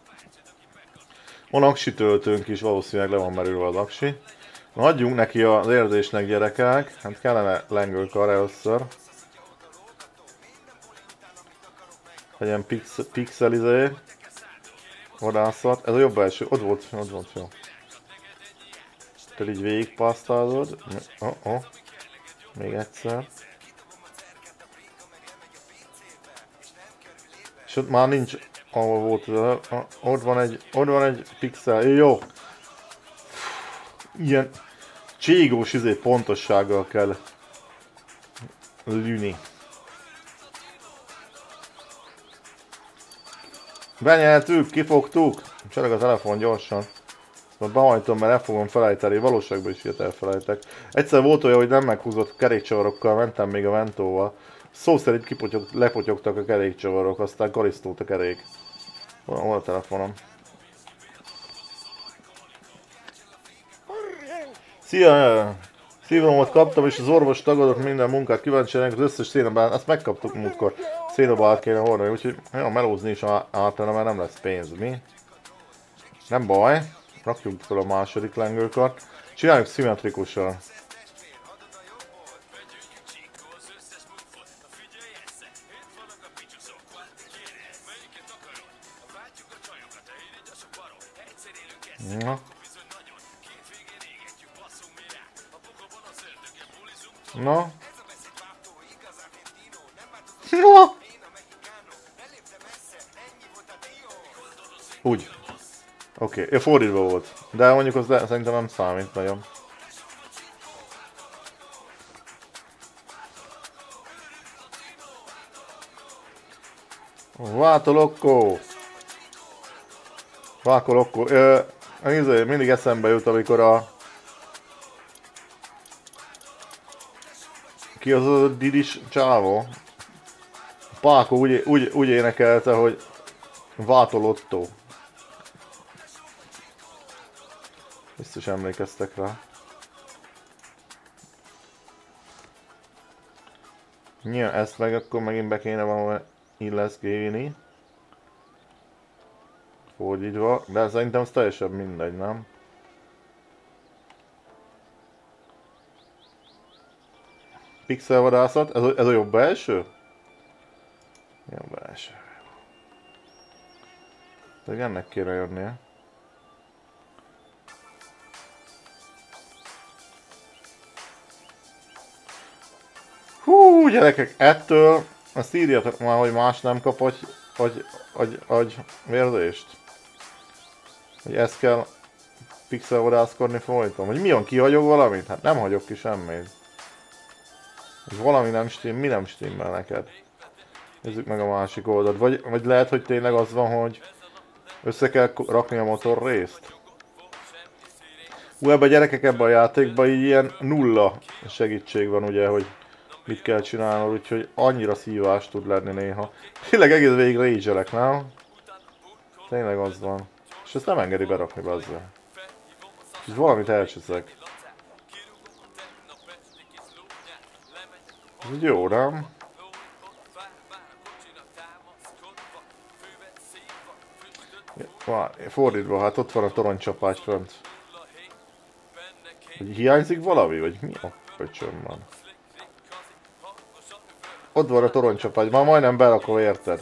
Van aksi töltőnk is, valószínűleg le van merülve az aksi. Na, adjunk neki az érzésnek, gyerekek. Hát kellene lengőkar először. Legyen pix pixelizé. Vadászat. Ez a jobb első. Ott volt, ott volt, jó. Te így végigpasztázod. Oh, oh. Még egyszer. És ott már nincs, ahol volt, ott van egy, ott van egy pixel, jó. Ilyen cségós izé pontossággal kell lűni. Benyeltük, kifogtuk. Csereg a telefon gyorsan. Ezt behajtom, mert el fogom felejteni, valóságban is ilyet elfelejtek. Egyszer volt olyan, hogy nem meghúzott kerékcsavarokkal, mentem még a Ventóval. Szó szerint kipotyog, lepotyogtak a kerékcsavarok, aztán karisztolt a kerék. Hol, hol a telefonom? Szia! Szívromat kaptam, és az orvos tagadott minden munkát, kíváncsianak az összes szénabált, azt megkaptuk múltkor. Szénabált kéne hordani, úgyhogy jó, melózni is általán, mert nem lesz pénz, mi? Nem baj, rakjuk fel a második lengőkart. Csináljuk szimmetrikusan. Na. Na. Na. Úgy. Oké, okay. Fordítva volt. De mondjuk az de, szerintem nem számít nagyon. Váto Lokko! Váko Lokko. Mindig eszembe jut, amikor a... Ki az a Didis csávó? Páko úgy, úgy, úgy énekelte, hogy Váto Lotto. Biztos emlékeztek rá. Ja, ezt meg akkor megint be kéne valahol illeszgélni. Fordítva, de szerintem az teljesen mindegy, nem? Pixelvadászat, ez a, ez a jobb belső? Jobb belső. Tehát ennek kéne jönnie. Hú, gyerekek, ettől azt írjatok már, hogy más nem kap agy, agy, agy, agy vérzést. Hogy ezt kell pixelvadászkodni folyton. Vagy mi van, kihagyok valamit? Hát nem hagyok ki semmit. Ez valami nem stimmel, mi nem stimmel neked? Nézzük meg a másik oldalt. Vagy, vagy lehet, hogy tényleg az van, hogy össze kell rakni a motor részt. Hú, ebben a gyerekek ebben a játékban így ilyen nulla segítség van ugye, hogy mit kell csinálnod, úgyhogy annyira szívás tud lenni néha. Tényleg egész végig rage-elek, nem? Tényleg az van. És ezt nem engedi berakni bezzel. És valamit elcseszek. Ez így jó, nem? Ja, fordítva, hát ott van a toronycsapágy fönt. Hogy hiányzik valami, vagy mi a pöcsön van? Ott van a toronycsapágy, már majdnem berakom, érted?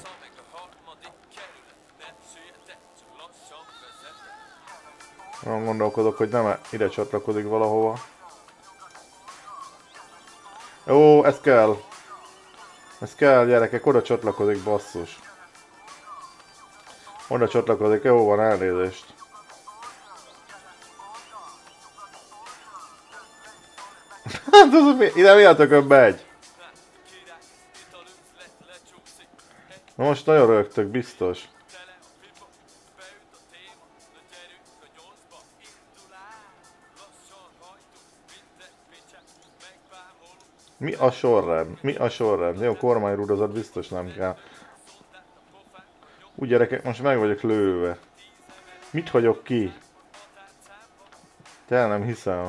Nem gondolkodok, hogy nem ide csatlakozik valahova. Jó, ez kell. Ez kell, gyerekek, oda csatlakozik, basszus. Oda csatlakozik, jó van, elnézést. Hát az mi? Ide mi a tököm megy? Na most nagyon rögtök, biztos. Mi a sorrend? Mi a sorrend? Jó, kormányrúdozat biztos nem kell. Úgy gyerekek, most meg vagyok lőve. Mit hagyok ki? Te nem hiszem.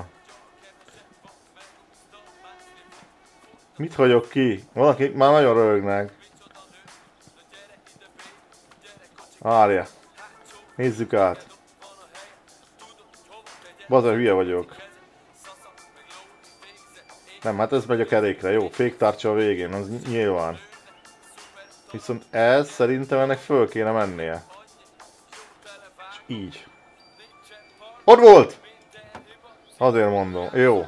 Mit hagyok ki? Valaki már nagyon röhögnek. Várja. Nézzük át. Bazar, hülye vagyok. Nem, hát ez megy a kerékre, jó. Féktárcsa a végén, az nyilván. Viszont ez szerintem ennek föl kéne mennie. És így. Ott volt! Azért mondom, jó.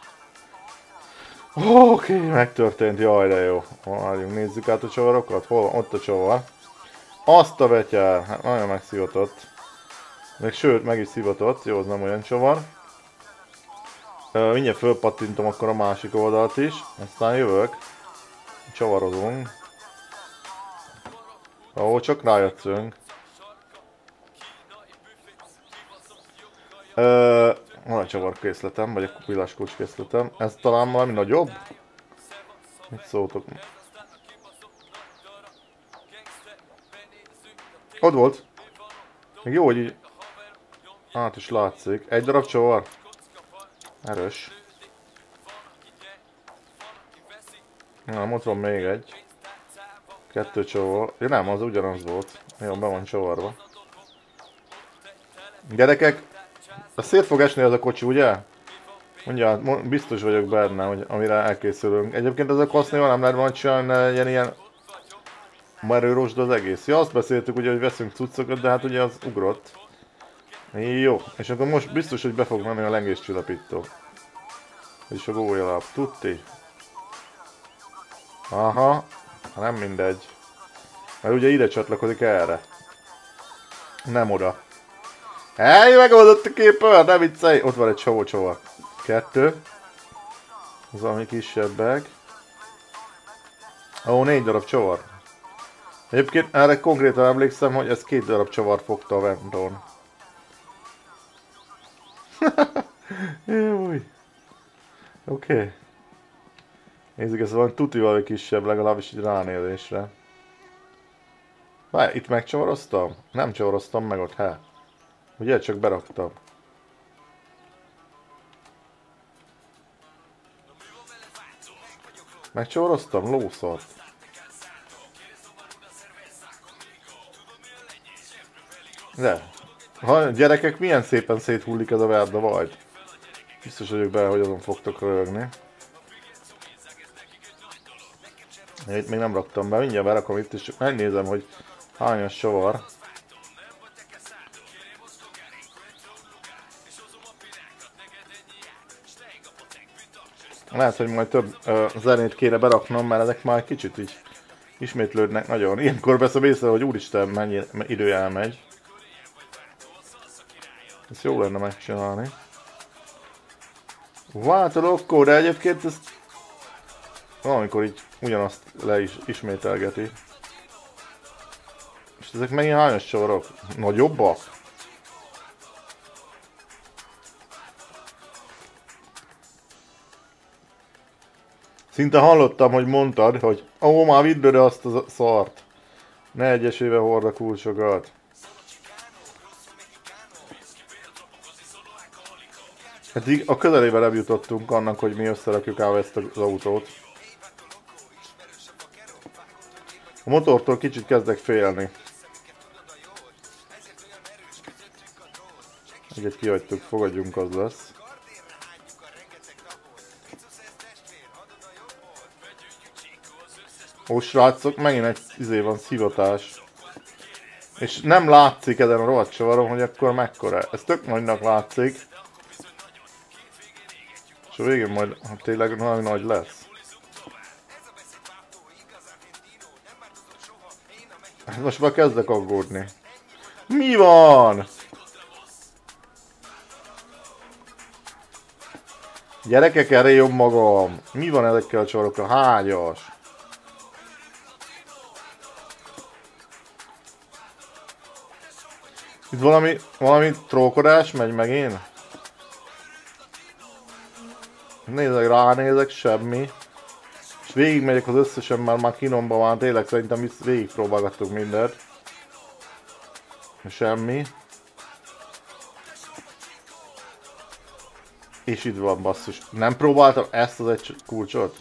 Oké, okay, megtörtént, jaj de jó. Várjunk, nézzük át a csavarokat. Hol van? Ott a csavar. Azt a betyár, hát nagyon megszivatott. Meg sőt, meg is szivatott, jó, az nem olyan csavar. Uh, mindjárt fölpattintom akkor a másik oldalt is, aztán jövök. Csavarozunk. Ahol csak rájöttünk. Uh, van a csavarkészletem, vagy a villáskulcs készletem. Ez talán valami nagyobb? Mit szóltok? Ott volt. Még jó, hogy így át is látszik. Egy darab csavar. Erős. Nem, ott van még egy. Kettő csavar. Ja nem, az ugyanaz volt. Jó, be van csavarva. Gyerekek, szét fog esni ez a kocsi, ugye? Mondja, biztos vagyok benne, hogy amire elkészülünk. Egyébként ez a kasznéval nem lehet majd csinálni, ne legyen ilyen merőrosd az egész. Ja, azt beszéltük ugye, hogy veszünk cuccokat, de hát ugye az ugrott. Jó, és akkor most biztos, hogy be fog menni a lengéscsillapító. És a gólyalap, tuti. Aha, nem mindegy. Mert ugye ide csatlakozik erre. Nem oda. Hely, megoldott a képen, ne viccelj! Ott van egy csavó csavar. Kettő. Az valami kisebbek. Ó, négy darab csavar. Egyébként erre konkrétan emlékszem, hogy ez két darab csavar fogta a Venton. Júj. Oké. Okay. Nézzük, ez valami tuti valami kisebb, legalábbis egy ránézésre. Várj, itt megcsavaroztam? Nem csavaroztam meg ott, hát. Ugye, csak beraktam. Megcsavaroztam? Lószart. De. Ha gyerekek, milyen szépen széthullik ez a Verda Vajt. Biztos vagyok bele, hogy azon fogtok röhögni. Itt még nem raktam be, mindjárt berakom itt, és csak megnézem, hogy hányas csavar. Lehet, hogy majd több uh, zenét kéne beraknom, mert ezek már kicsit így ismétlődnek nagyon. Ilyenkor veszem észre, hogy úristen, mennyi idő elmegy. Ezt jó lenne megcsinálni. Váltolókkor, de egyébként ez valamikor így ugyanazt le is ismételgeti. És ezek megint hányas csavarok? Nagyobbak? Szinte hallottam, hogy mondtad, hogy ó, már vidd ide azt a szart. Ne egyesével hord a kulcsokat. Hát így a közelébe nem jutottunk annak, hogy mi összerakjuk ám ezt az autót. A motortól kicsit kezdek félni. Egyet kihagytuk, fogadjunk, az lesz. Ó, srácok, megint egy izé van, szivatás. És nem látszik ezen a rohadt csavaron, hogy akkor mekkora. Ez tök nagynak látszik. És a végén majd, ha tényleg nagyon nagy lesz. Most már kezdek aggódni. Mi van? Gyerekek, erre jobb magam. Mi van ezekkel a csavarokkal? Hányas? Itt valami, valami trókodás megy megint? Nézek, ránézek, semmi. És végigmegyek az összesen, már már kinomba van, tényleg szerintem itt végig próbálgattuk mindent. Semmi. És itt van, basszus. Nem próbáltam ezt az egy kulcsot?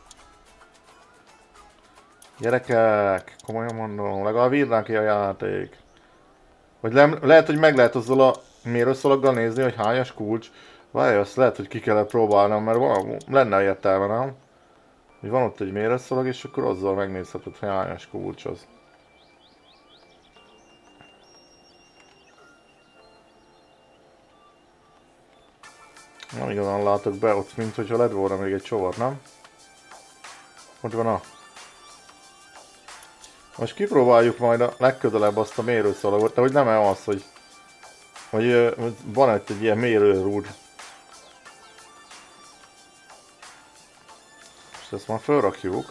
Gyerekek, komolyan mondom, legalább írnánk ki a játék. Vagy nem, lehet, hogy meg lehet azzal a mérőszalaggal nézni, hogy hányas kulcs. Várj, azt lehet, hogy ki kellett próbálnom, mert van, lenne értelme, nem? Hogy van ott egy mérőszalag, és akkor azzal megnézheted, hogy hányas kulcs az. Nem igazán látok be ott, mint hogyha lett volna még egy csavar, nem? Ott van a... Most kipróbáljuk majd a legközelebb azt a mérőszalagot, de hogy nem -e az, hogy... Hogy van itt egy ilyen mérőrúd. És ezt már felrakjuk.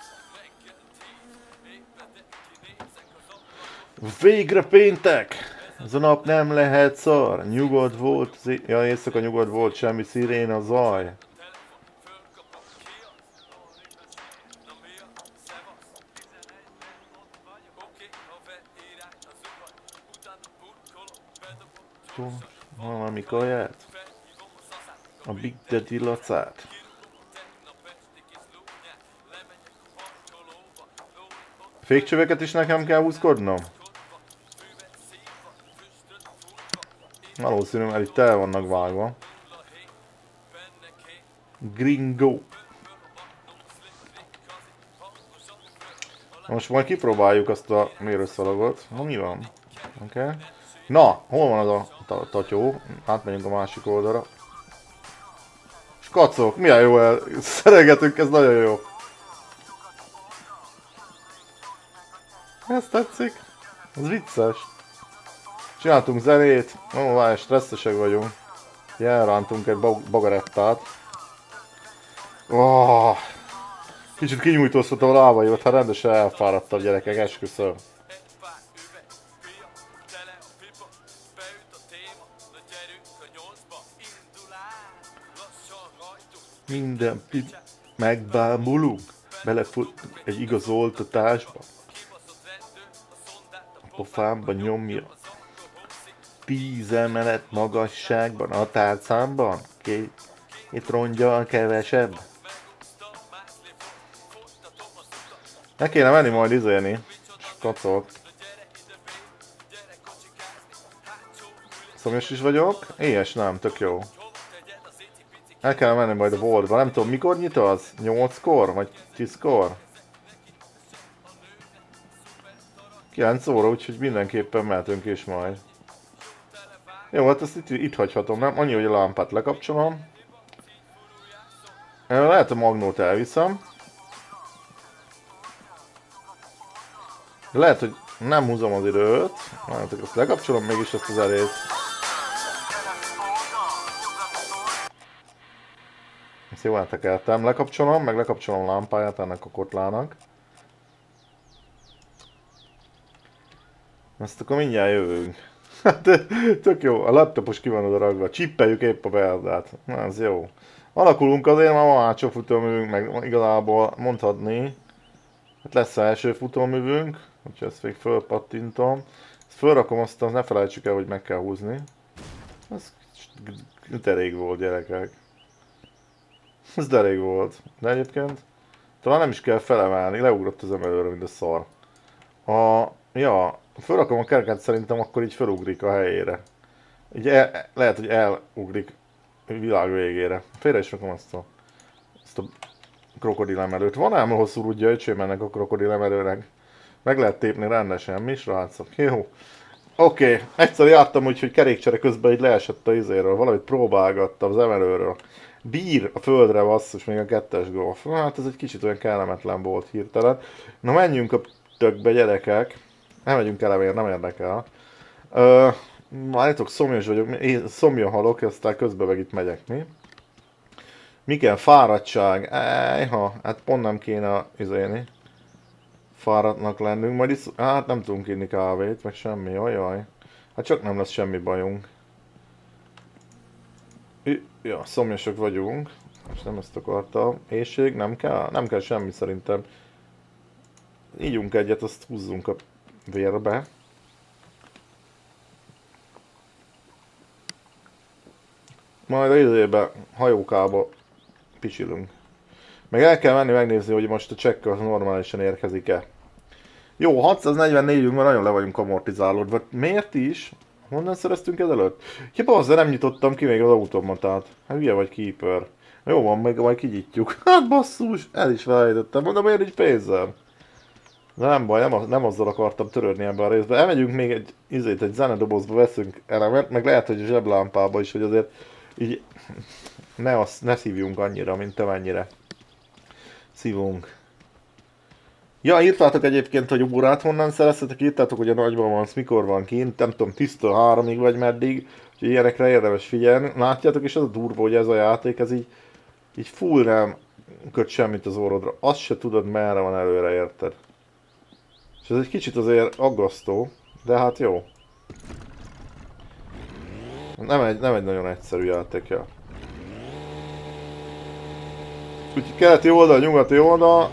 Végre péntek! Ez a nap nem lehet szar. Nyugodt volt, ja, éjszaka nyugodt volt, semmi sziréna, zaj. Valami kaját? A Big Daddy Lacát? Fékcsöveket is nekem kell húzkodnom? Valószínű, mert itt el vannak vágva. Gringo. Most majd kipróbáljuk azt a mérőszalagot. Na, mi van? Oké. Okay. Na, hol van az a tatyó? Átmegyünk a másik oldalra. És kacok, milyen jó el... Szerelgetünk, ez nagyon jó. Ez tetszik. Ez vicces. Csináltunk zenét. Ó, várj, stresszesek vagyunk. Elrántunk egy bagarettát. Oh, kicsit kinyújtóztatom a lábaimat, ha rendesen elfáradtam, gyerekek, esküszöm. Minden pip megbámulunk, belefutunk egy igazoltatásba. A pofámba nyomja. Tíz emelet magasságban, a tárcámban. Két, két rongyal kevesebb. Ne kéne menni majd izélni. Kacok. Szomjas is vagyok. Éhes nem, tök jó. El kell menni majd a boltba. Nem tudom, mikor nyit az? nyolckor? Vagy tízkor? kilenc óra, úgyhogy mindenképpen mehetünk is majd. Jó, hát ezt itt, itt hagyhatom, nem? Annyi, hogy a lámpát lekapcsolom. Lehet a magnót elviszem. De lehet, hogy nem húzom az időt. Hát, azt lekapcsolom mégis ezt az erét. Ezt jól eltekertem. Lekapcsolom, meg lekapcsolom lámpáját ennek a kotlának. Ezt akkor mindjárt jövünk. Hát tök jó, a laptopos ki van oda ragva. Csippeljük épp a beáldát. Na, ez jó. Alakulunk azért, már van hátsó futóművünk, meg igazából mondhatni. Hát lesz az első futóművünk, úgyhogy ezt még fölpattintom. Ezt fölrakom, aztán ne felejtsük el, hogy meg kell húzni. Ez derék volt, gyerekek. Ez derék volt. De egyébként talán nem is kell felemelni, leugrott az emelőre, mint a szar. A, ja, fölrakom a kereket, szerintem akkor így felugrik a helyére. Így el, lehet, hogy elugrik a világ végére. Félre is rakom ezt a, ezt a krokodilemelőt. Van ám hosszú rúdja, öcsém ennek a krokodilemelőnek. Meg lehet tépni rendesen, mi srácok? Jó. Oké, okay. Egyszer jártam úgy, hogy kerékcsere közben így leesett a izéről, valamit próbálgattam az emelőről. Bír a földre, basszus, még a kettes golf. Hát ez egy kicsit olyan kellemetlen volt hirtelen. Na menjünk a tökbe, gyerekek. Nem megyünk elemér, nem érdekel. Ö, Állítok, szomjas vagyok, én szomja halok, aztán közben meg itt megyek, mi? Mi kell? Fáradtság. Ejha, hát pont nem kéne izélni. Fáradtnak lennünk, majd itt, hát nem tudunk inni kávét, meg semmi, jajjaj. Hát csak nem lesz semmi bajunk. Ja, szomjasok vagyunk. Most nem ezt akartam. Éhség nem kell? Nem kell semmi szerintem. Ígyunk egyet, azt húzzunk a vérbe. Majd a izébe, hajókába pisilünk. Meg el kell menni megnézni, hogy most a csekk az normálisan érkezik-e. Jó, hatszáznegyvennégyünk, mert nagyon le vagyunk amortizálódva. Miért is? Honnan szereztünk ezelőtt? Ja, bazzá, nem nyitottam ki még az automatát. Hát hülye vagy Keeper. Jó van, meg majd kinyitjuk. Hát basszus, el is felejtettem. Mondom, miért így pénzem? De nem baj, nem, nem azzal akartam törődni ebben a részben. Elmegyünk még egy, izét, egy zenedobozba veszünk elemet, meg lehet, hogy a zseblámpába is, hogy azért így ne, az, ne szívjunk annyira, mint te mennyire szívunk. Ja, írtátok egyébként, hogy órát honnan szereztetek, írtátok, hogy a nagyban van, mikor van kint, nem tudom, tíztől háromig vagy meddig, úgyhogy ilyenekre érdemes figyelni. Látjátok, és az a durva, hogy ez a játék, ez így, így full nem köt semmit az orrodra, azt se tudod, merre van előre, érted? És ez egy kicsit azért aggasztó, de hát jó. Nem egy, nem egy nagyon egyszerű játék, ja. Úgyhogy keleti oldal, nyugati oldal.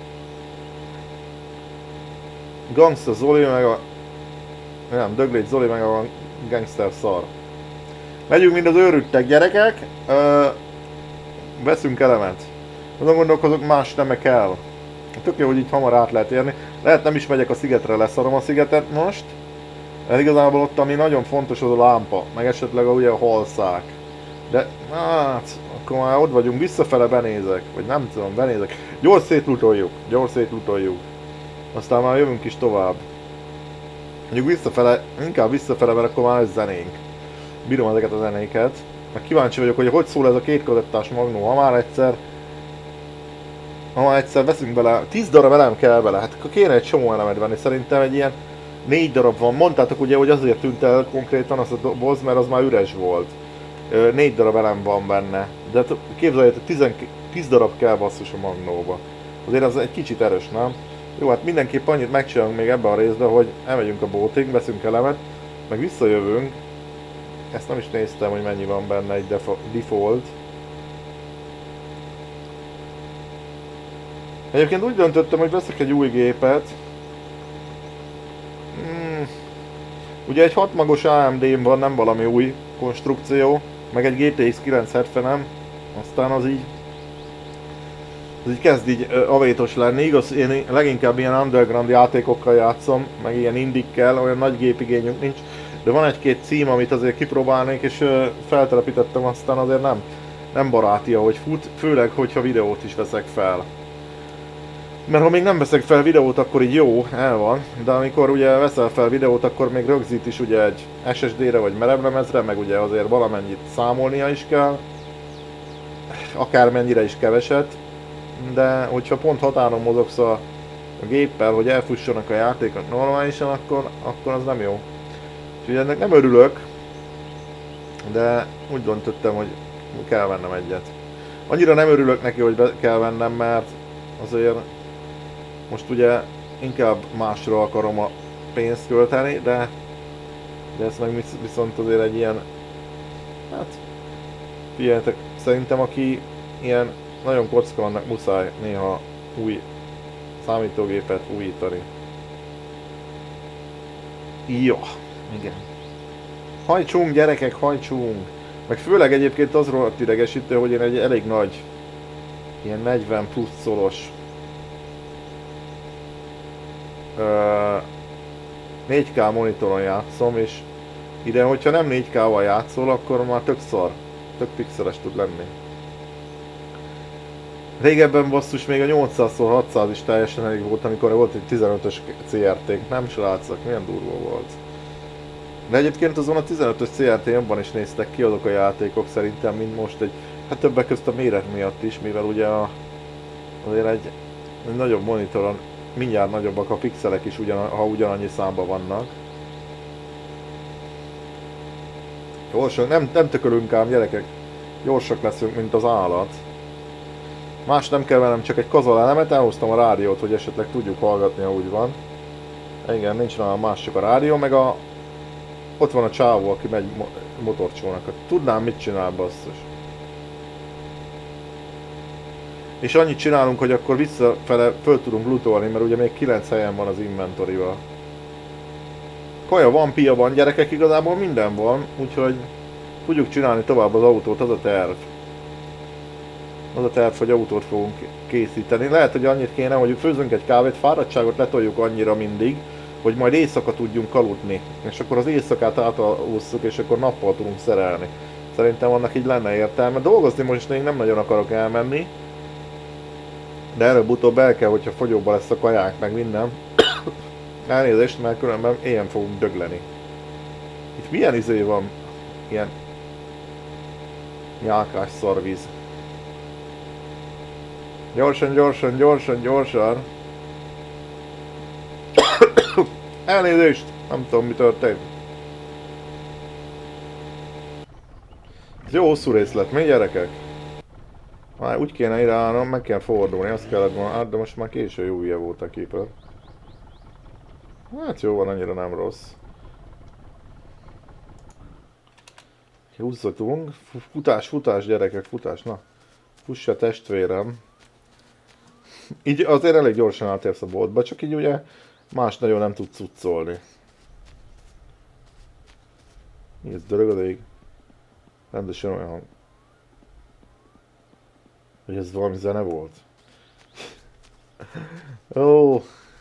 Gangster Zoli meg a... Nem, Döglét Zoli meg a gangster szar. Megyünk mind az őrültek gyerekek. Ö, veszünk elemet. Azon gondolkozok, más nem kell. Tök jó, hogy így hamar át lehet érni. Lehet nem is megyek a szigetre, leszarom a szigetet most. Mert igazából ott ami nagyon fontos az a lámpa. Meg esetleg a, ugye a halszák. De hát, akkor már ott vagyunk, visszafele benézek. Vagy nem tudom, benézek. Gyors szétlutoljuk, gyors szétlutoljuk. Aztán már jövünk is tovább. Mondjuk visszafele, inkább visszafele, mert akkor már ez zenénk. Bírom ezeket a zenéket. Meg kíváncsi vagyok, hogy hogy szól ez a két kazettás magnó. Ha már egyszer... Ha már egyszer veszünk bele, tíz darab elem kell bele. Hát akkor kéne egy csomó elemet venni. Szerintem egy ilyen négy darab van. Mondtátok ugye, hogy azért tűnt el konkrétan az a doboz, mert az már üres volt. Négy darab elem van benne. De képzeljétek, tíz darab kell basszus a magnóba. Azért az egy kicsit erős, nem? Jó, hát mindenképp annyit megcsinálunk még ebben a részben, hogy elmegyünk a boating, veszünk elemet, meg visszajövünk. Ezt nem is néztem, hogy mennyi van benne egy default. Egyébként úgy döntöttem, hogy veszek egy új gépet. Hmm. Ugye egy hat magos á em dém van, nem valami új konstrukció, meg egy gé té iksz kilencszázhetvenem, aztán az így Ez így kezd így ö, avétos lenni. Igaz, én leginkább ilyen underground játékokkal játszom, meg ilyen indikkel, olyan nagy gépigényünk nincs. De van egy-két cím, amit azért kipróbálnék, és ö, feltelepítettem, aztán azért nem, nem baráti, ahogy fut, főleg, hogyha videót is veszek fel. Mert ha még nem veszek fel videót, akkor így jó, el van, de amikor ugye veszel fel videót, akkor még rögzít is ugye egy es es dé-re vagy merevlemezre, meg ugye azért valamennyit számolnia is kell, akármennyire is keveset, de hogyha pont határon mozogsz a, a géppel, hogy elfussanak a játékok normálisan, akkor, akkor az nem jó. Úgyhogy ennek nem örülök, de úgy döntöttem, hogy kell vennem egyet. Annyira nem örülök neki, hogy be kell vennem, mert azért most ugye inkább másra akarom a pénzt költeni, de, de ez meg viszont azért egy ilyen, hát figyeljetek, szerintem aki ilyen nagyon kocka, annak muszáj néha új számítógépet újítani. Jó, igen. Hajtsunk gyerekek, hajtsunk! Meg főleg egyébként az rohadt idegesítő, hogy én egy elég nagy, ilyen negyven plusz szolos Uh, négy ká monitoron játszom, és ide, hogyha nem négy ká-val játszol, akkor már tök szar, tök pixeles tud lenni. Régebben basszus még a nyolcszáz szor hatszáz is teljesen elég volt, amikor volt egy tizenötös cé er té-nk, nem srácok, milyen durva volt. De egyébként azon a tizenötös cé er té jobban is néztek ki azok a játékok szerintem, mint most egy, hát többek közt a méret miatt is, mivel ugye a, azért egy, egy nagyobb monitoron mindjárt nagyobbak a pixelek is, ugyan, ha ugyanannyi számban vannak. Gyorsan, nem, nem tökölünk ám gyerekek, gyorsak leszünk, mint az állat. Más nem kell velem, csak egy kazal elemet, elhoztam a rádiót, hogy esetleg tudjuk hallgatni, ha úgy van. Igen, nincs nálam más, csak a rádió, meg a... Ott van a csávó, aki megy motorcsónakat. Tudnám, mit csinál, basszus. És annyit csinálunk, hogy akkor visszafele föl tudunk lootolni, mert ugye még kilenc helyen van az inventorival. Kaja van, pia van, gyerekek, igazából minden van, úgyhogy tudjuk csinálni tovább az autót, az a terv. Az a terv, hogy autót fogunk készíteni. Lehet, hogy annyit kéne, hogy főzünk egy kávét, fáradtságot letoljuk annyira mindig, hogy majd éjszaka tudjunk aludni. És akkor az éjszakát átalússzuk, és akkor nappal tudunk szerelni. Szerintem annak így lenne értelme. Dolgozni most még nem nagyon akarok elmenni. De előbb-utóbb el kell, hogyha fogyóba lesz a kaják, meg minden. Elnézést, mert különben éjjel fogunk dögleni. Itt milyen izé van? Ilyen... nyálkás szarvíz. Gyorsan, gyorsan, gyorsan, gyorsan. Elnézést! Nem tudom, mi történt. Ez jó hosszú rész lett, mi gyerekek? Már úgy kéne ide állnom, meg kell fordulni, azt kellett volna, de most már késő, jó hülye volt a Keeper. Hát jó van, annyira nem rossz. Húzzatunk. Futás, futás gyerekek, futás, na. Fuss a testvérem. Így azért elég gyorsan átérsz a boltba, csak így ugye más nagyon nem tudsz cuccolni. Mi ez, dörög az ég? Rendesen olyan hang. Hogy ez valami zene volt. Ó.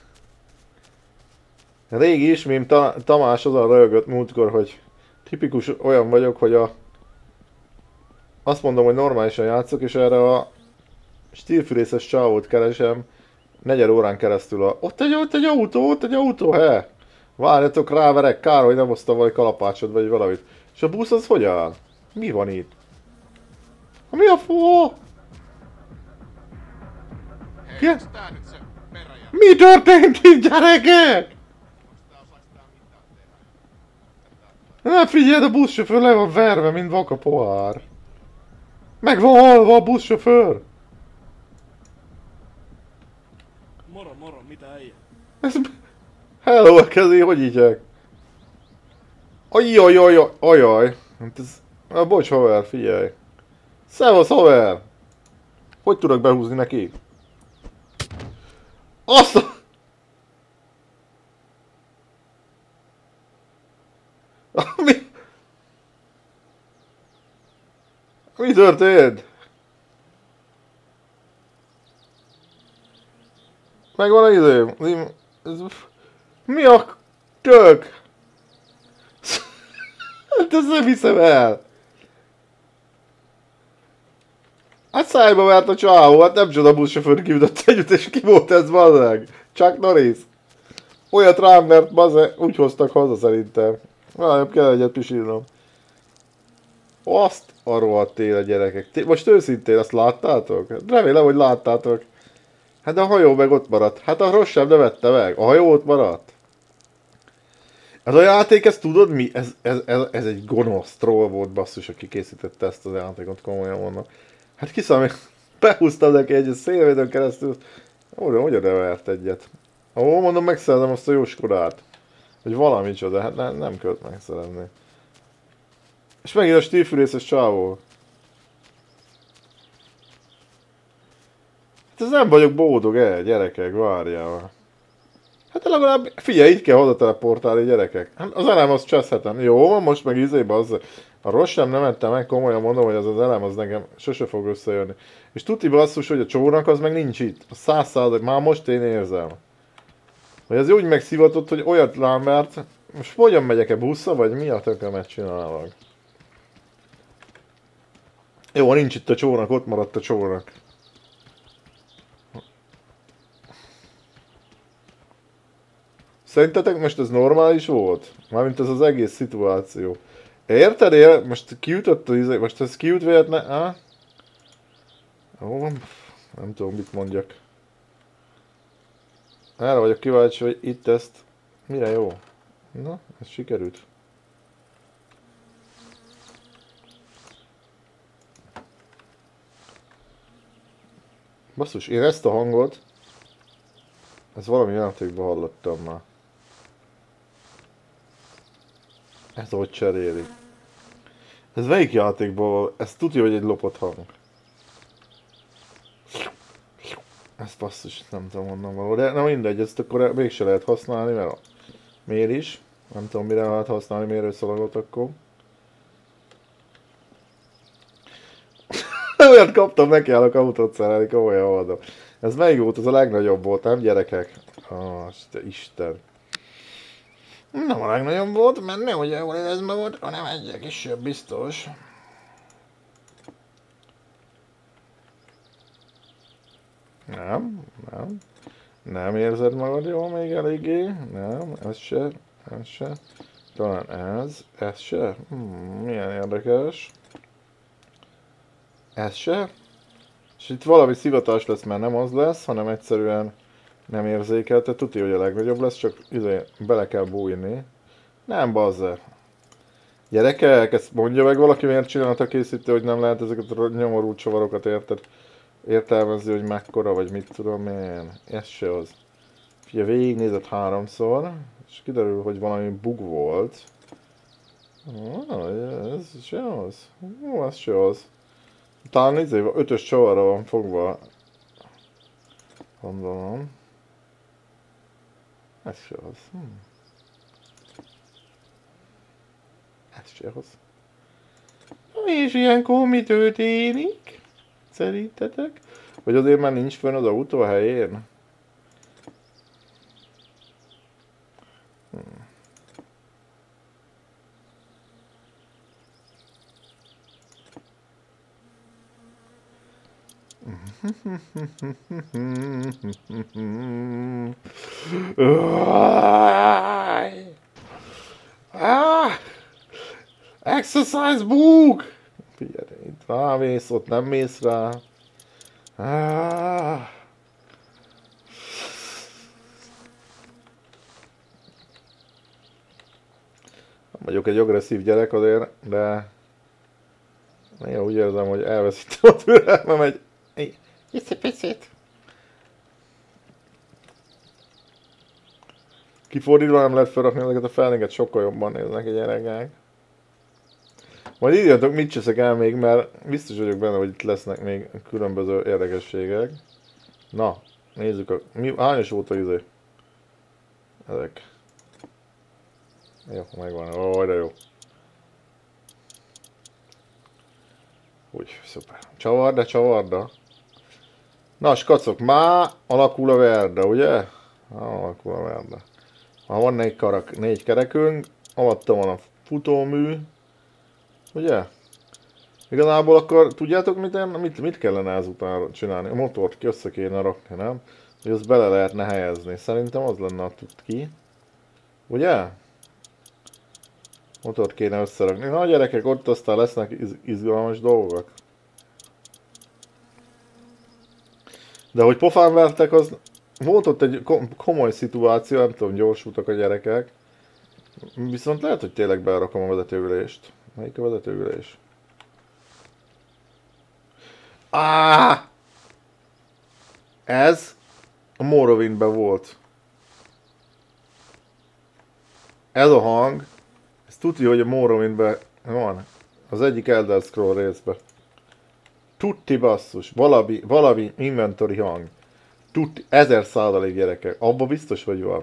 Régi ismém Ta Tamás azon röhögött múltkor, hogy tipikus olyan vagyok, hogy a... Azt mondom, hogy normálisan játszok, és erre a stílfűrészes csávót keresem negyed órán keresztül a... Ott egy, ott egy autó, ott egy autó, he! Várjatok, ráverek, kár, hogy nem hoztam valami kalapácsot, vagy valamit. És a busz az hogy áll? Mi van itt? Mi a fó? Ja. Mi történt itt, gyerekek? Ne figyeld, a buszsofőr le van verve, mint vaka pohár. Meg van halva a buszsofőr. Moro, moro, mitä äijä? Ez... Hello, a kezé, hogy hívják? Ajajajaj, ajaj. Hát ez... Ah, bocs haver, figyelj. Szevasz haver. Hogy tudok behúzni neki? Azt a... Mi? Mi történt? Megvan a izé. Mi a tök? Hát ezt nem hiszem el. Hát szájba vert a csávó, hát nem csoda buszsofőr kiütött együtt, és ki volt ez, bazzeg? Chuck Norris. Olyat rám vert, bazzeg, úgy hoztak haza szerintem. Valami kell egyet pisilnom. Azt a rohadt éle, gyerekek. Most őszintén azt láttátok? Remélem, hogy láttátok. Hát a hajó meg ott maradt. Hát a rossz sem nevette meg. A hajó ott maradt. Ez a játék, ezt tudod mi? Ez, ez, ez, ez egy gonosz troll volt, basszus, aki készítette ezt az játékot, komolyan mondom. Hát kiszámít, behúztam neki egy szélvédőn keresztül. Olyan, hogyan vert egyet. Ó, mondom, megszerzem azt a jóskodát. Hogy valami csoda, hát ne, nem költ megszerezni. És megint a stílfűrészes csávó. Hát ez nem vagyok boldog, eh, gyerekek, várjál. Hát legalább, figyelj, így kell haza teleportálni, gyerekek. Hát az elem azt cseszhetem. Jó, most meg izébe az... A rossz sem nem ettem meg, komolyan mondom, hogy az az elem az nekem sose fog összejönni. És tuti basszus, hogy a csónak az meg nincs itt. A száz százalék, már most én érzem. Hogy ez úgy megszivatott, hogy olyat lámbert. Most hogyan megyek-e buszra, vagy mi a tökömet csinálok? Jó, nincs itt a csónak, ott maradt a csónak. Szerintetek most ez normális volt? Mármint ez az egész szituáció. Érted? Ér? Most kiütött az izé, most ez kiüt véletlen... Ah? Ó, nem tudom mit mondjak. Erre vagyok kíváncsi, hogy itt ezt... Mire jó? Na, ez sikerült. Basszus, én ezt a hangot... Ez valami játékban hallottam már. Ez hogy cseréli. Ez melyik játékban? Ez tudja, hogy egy lopott hang. Ez basszus, nem tudom honnan való. De nem mindegy, ezt akkor mégse lehet használni, mert miért is? Nem tudom mire lehet használni mérőszalagot akkor. Olyat kaptam, nekiállok autót szerelni, komolyan mondom. Ez melyik volt? Az a legnagyobb volt, nem gyerekek? Ah, Isten. Nem a legnagyobb volt, mert nehogy jól érezme volt, hanem egyre kisebb biztos. Nem, nem. Nem érzed magad jól még eléggé? Nem, ez se, ez se. Talán ez, ez se. Hmm, milyen érdekes. Ez se. És itt valami szivatás lesz, mert nem az lesz, hanem egyszerűen nem érzékelte. Tudja, hogy a legnagyobb lesz, csak izé, bele kell bújni. Nem, bazzer. Gyerekek, ezt mondja meg valaki, miért csinálta a készítő, hogy nem lehet ezeket a nyomorult csavarokat érted? Értelmezni, hogy mekkora, vagy mit tudom én. Ez se az. Figyelj, végignézett háromszor, és kiderül, hogy valami bug volt. Ah, ez se az. Ó, ez se az. Talán izé, ötös csavarra van fogva. Gondolom. Ez se az. Hm. Ez se az. És ilyenkor mi történik? Szerintetek? Vagy azért már nincs fönn az autó a helyén? Hmm. ah, exercise book! Figyelj, itt rámész, ott nem mész rá. Ah. Vagyok egy agresszív gyerek azért, de néha úgy érzem, hogy elveszítem a türelmem egy picit. Kifordítva nem lehet felrakni ezeket a felnéket, sokkal jobban néznek a gyerekek. Majd írjatok, mit cseszek el még, mert biztos vagyok benne, hogy itt lesznek még különböző érdekességek. Na, nézzük a... Mi, hányos volt a izé? Ezek. Jó, megvan. Ó, de jó. Úgy, szuper. Csavarda, csavarda. Na, skacok, már alakul a verda, ugye? Már alakul a verda. Már van négy, karak, négy kerekünk, alatta van a futómű, ugye? Igazából akkor tudjátok mit, mit, mit kellene ezután csinálni? A motort ki össze kéne rakni, nem? Hogy azt bele lehetne helyezni. Szerintem az lenne a ki. Ugye? Motort kéne összerakni. Na gyerekek, ott aztán lesznek iz izgalmas dolgok. De hogy pofán vertek, az... Volt ott egy komoly szituáció, nem tudom, gyorsultak a gyerekek. Viszont lehet, hogy tényleg berakom a vezetőülést. Melyik a vezetőülés? Ah! Ez a Morrowindben volt. Ez a hang, ez tudja, hogy a Morrowindben van. Az egyik Elder Scroll részben. Tutti basszus, valami, valami inventory hang. Tutti, ezer százalék gyerekek, abba biztos, hogy van.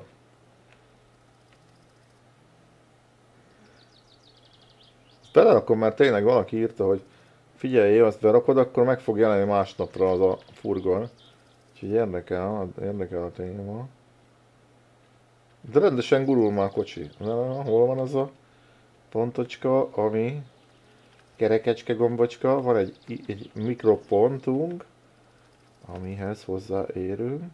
Belerakom, mert tényleg valaki írta, hogy figyelj, azt berakod, akkor meg fog jelenni másnapra az a furgon. Úgyhogy érdekel, érdekel a téma. De rendesen gurul már a kocsi. Na, hol van az a pontocska, ami kerekecske gombocska, van egy, egy mikropontunk, amihez hozzáérünk.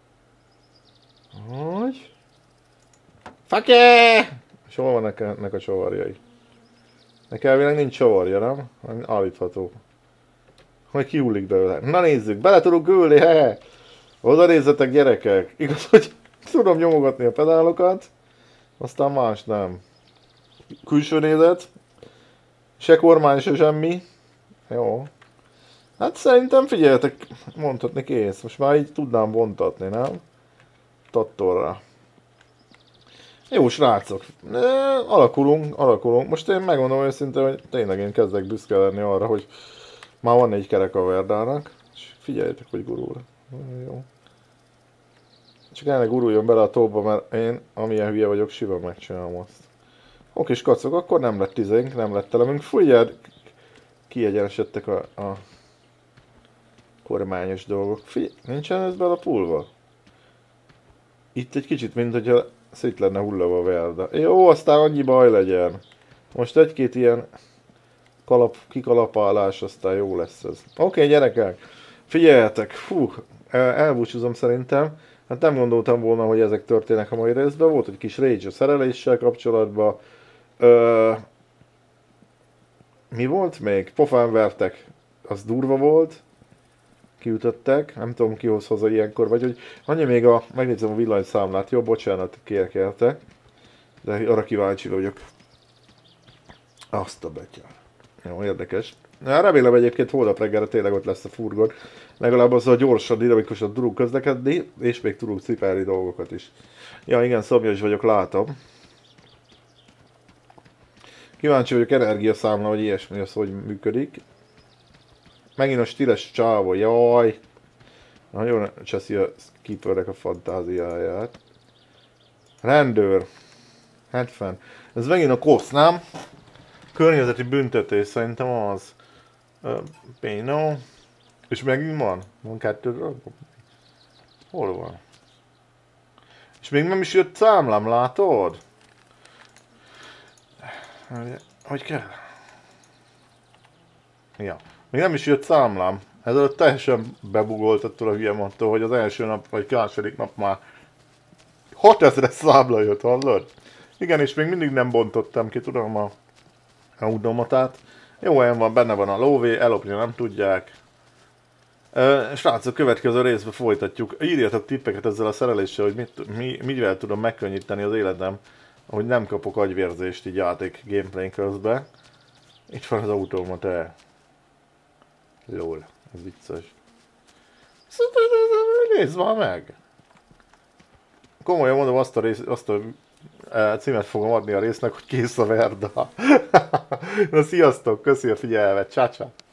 Hogy? Fake! És hol van ennek a csavarjai? Nekem elvileg nincs csavarja, nem? Állítható. Hogy kihullik belőle. Na nézzük, bele tudok ülni, he! Oda nézzetek gyerekek! Igaz, hogy tudom nyomogatni a pedálokat, aztán más nem. Külső nézet. Se kormány, se semmi. Jó. Hát szerintem figyeljetek, mondhatni kész. Most már így tudnám vontatni, nem? Tattorra. Jó srácok, e, alakulunk, alakulunk. Most én megmondom őszintén, hogy tényleg én kezdek büszke lenni arra, hogy már van négy kerek a Verdának. És figyeljetek, hogy gurul. Jó. Csak ennek guruljon bele a tóba, mert én, amilyen hülye vagyok, simán megcsinálom azt. Oké, és kacok, akkor nem lett tizénk, nem lett elemünk. Figyeld, kiegyenesedtek a, a kormányos dolgok. Figyelj, nincsen ez bele a pulva? Itt egy kicsit, mint hogyha szét lenne hullava a Verda. Jó, aztán annyi baj legyen. Most egy-két ilyen kalap, kikalapálás, aztán jó lesz ez. Oké, okay, gyerekek, figyeljetek, fú, el, elbúcsúzom szerintem. Hát nem gondoltam volna, hogy ezek történnek a mai részben. Volt egy kis rage a szereléssel kapcsolatban. Ö, mi volt még? Pofán vertek. Az durva volt. Kiütöttek. Nem tudom, ki hoz hozzá ilyenkor. Vagy hogy annyi még a... Megnézem a villanyszámlát. Jó, bocsánat, kérek érte. De arra kíváncsi vagyok. Azt a betyár. Jó, érdekes. Na, remélem egyébként holnap reggelre tényleg ott lesz a furgon. Legalább azzal gyorsan, dinamikusan tudunk közlekedni, és még tudunk cipelni dolgokat is. Ja, igen, szomjas vagyok, látom. Kíváncsi vagyok energiaszámla, hogy ilyesmi az, hogy működik. Megint a stíles csávó, jaj! Nagyon cseszi a Keepernek a fantáziáját. Rendőr. hetven. Ez megint a kosz, nem? Környezeti büntetés, szerintem az. Uh, Pino. És megint van? Van kettő darab? Hol van? És még nem is jött számlám, látod? Hogy kell? Ja. Még nem is jött számlám. Ezelőtt teljesen bebugolt attól a hülyemottól, hogy az első nap, vagy második nap már hatezres számla jött, hallod? Igen, és még mindig nem bontottam ki, tudom, a automatát. Jó helyen van, benne van a lóvé, ellopni nem tudják. Uh, srácok, következő részben folytatjuk. Írjatok tippeket ezzel a szereléssel, hogy mit, mi, mivel tudom megkönnyíteni az életem, hogy nem kapok agyvérzést így játék gameplay közben. Itt van az automata. Lol, ez vicces. Nézd már meg! Komolyan mondom, azt a, rész, azt a e, címet fogom adni a résznek, hogy kész a Verda. Na sziasztok, köszi a figyelmet, csá-csá!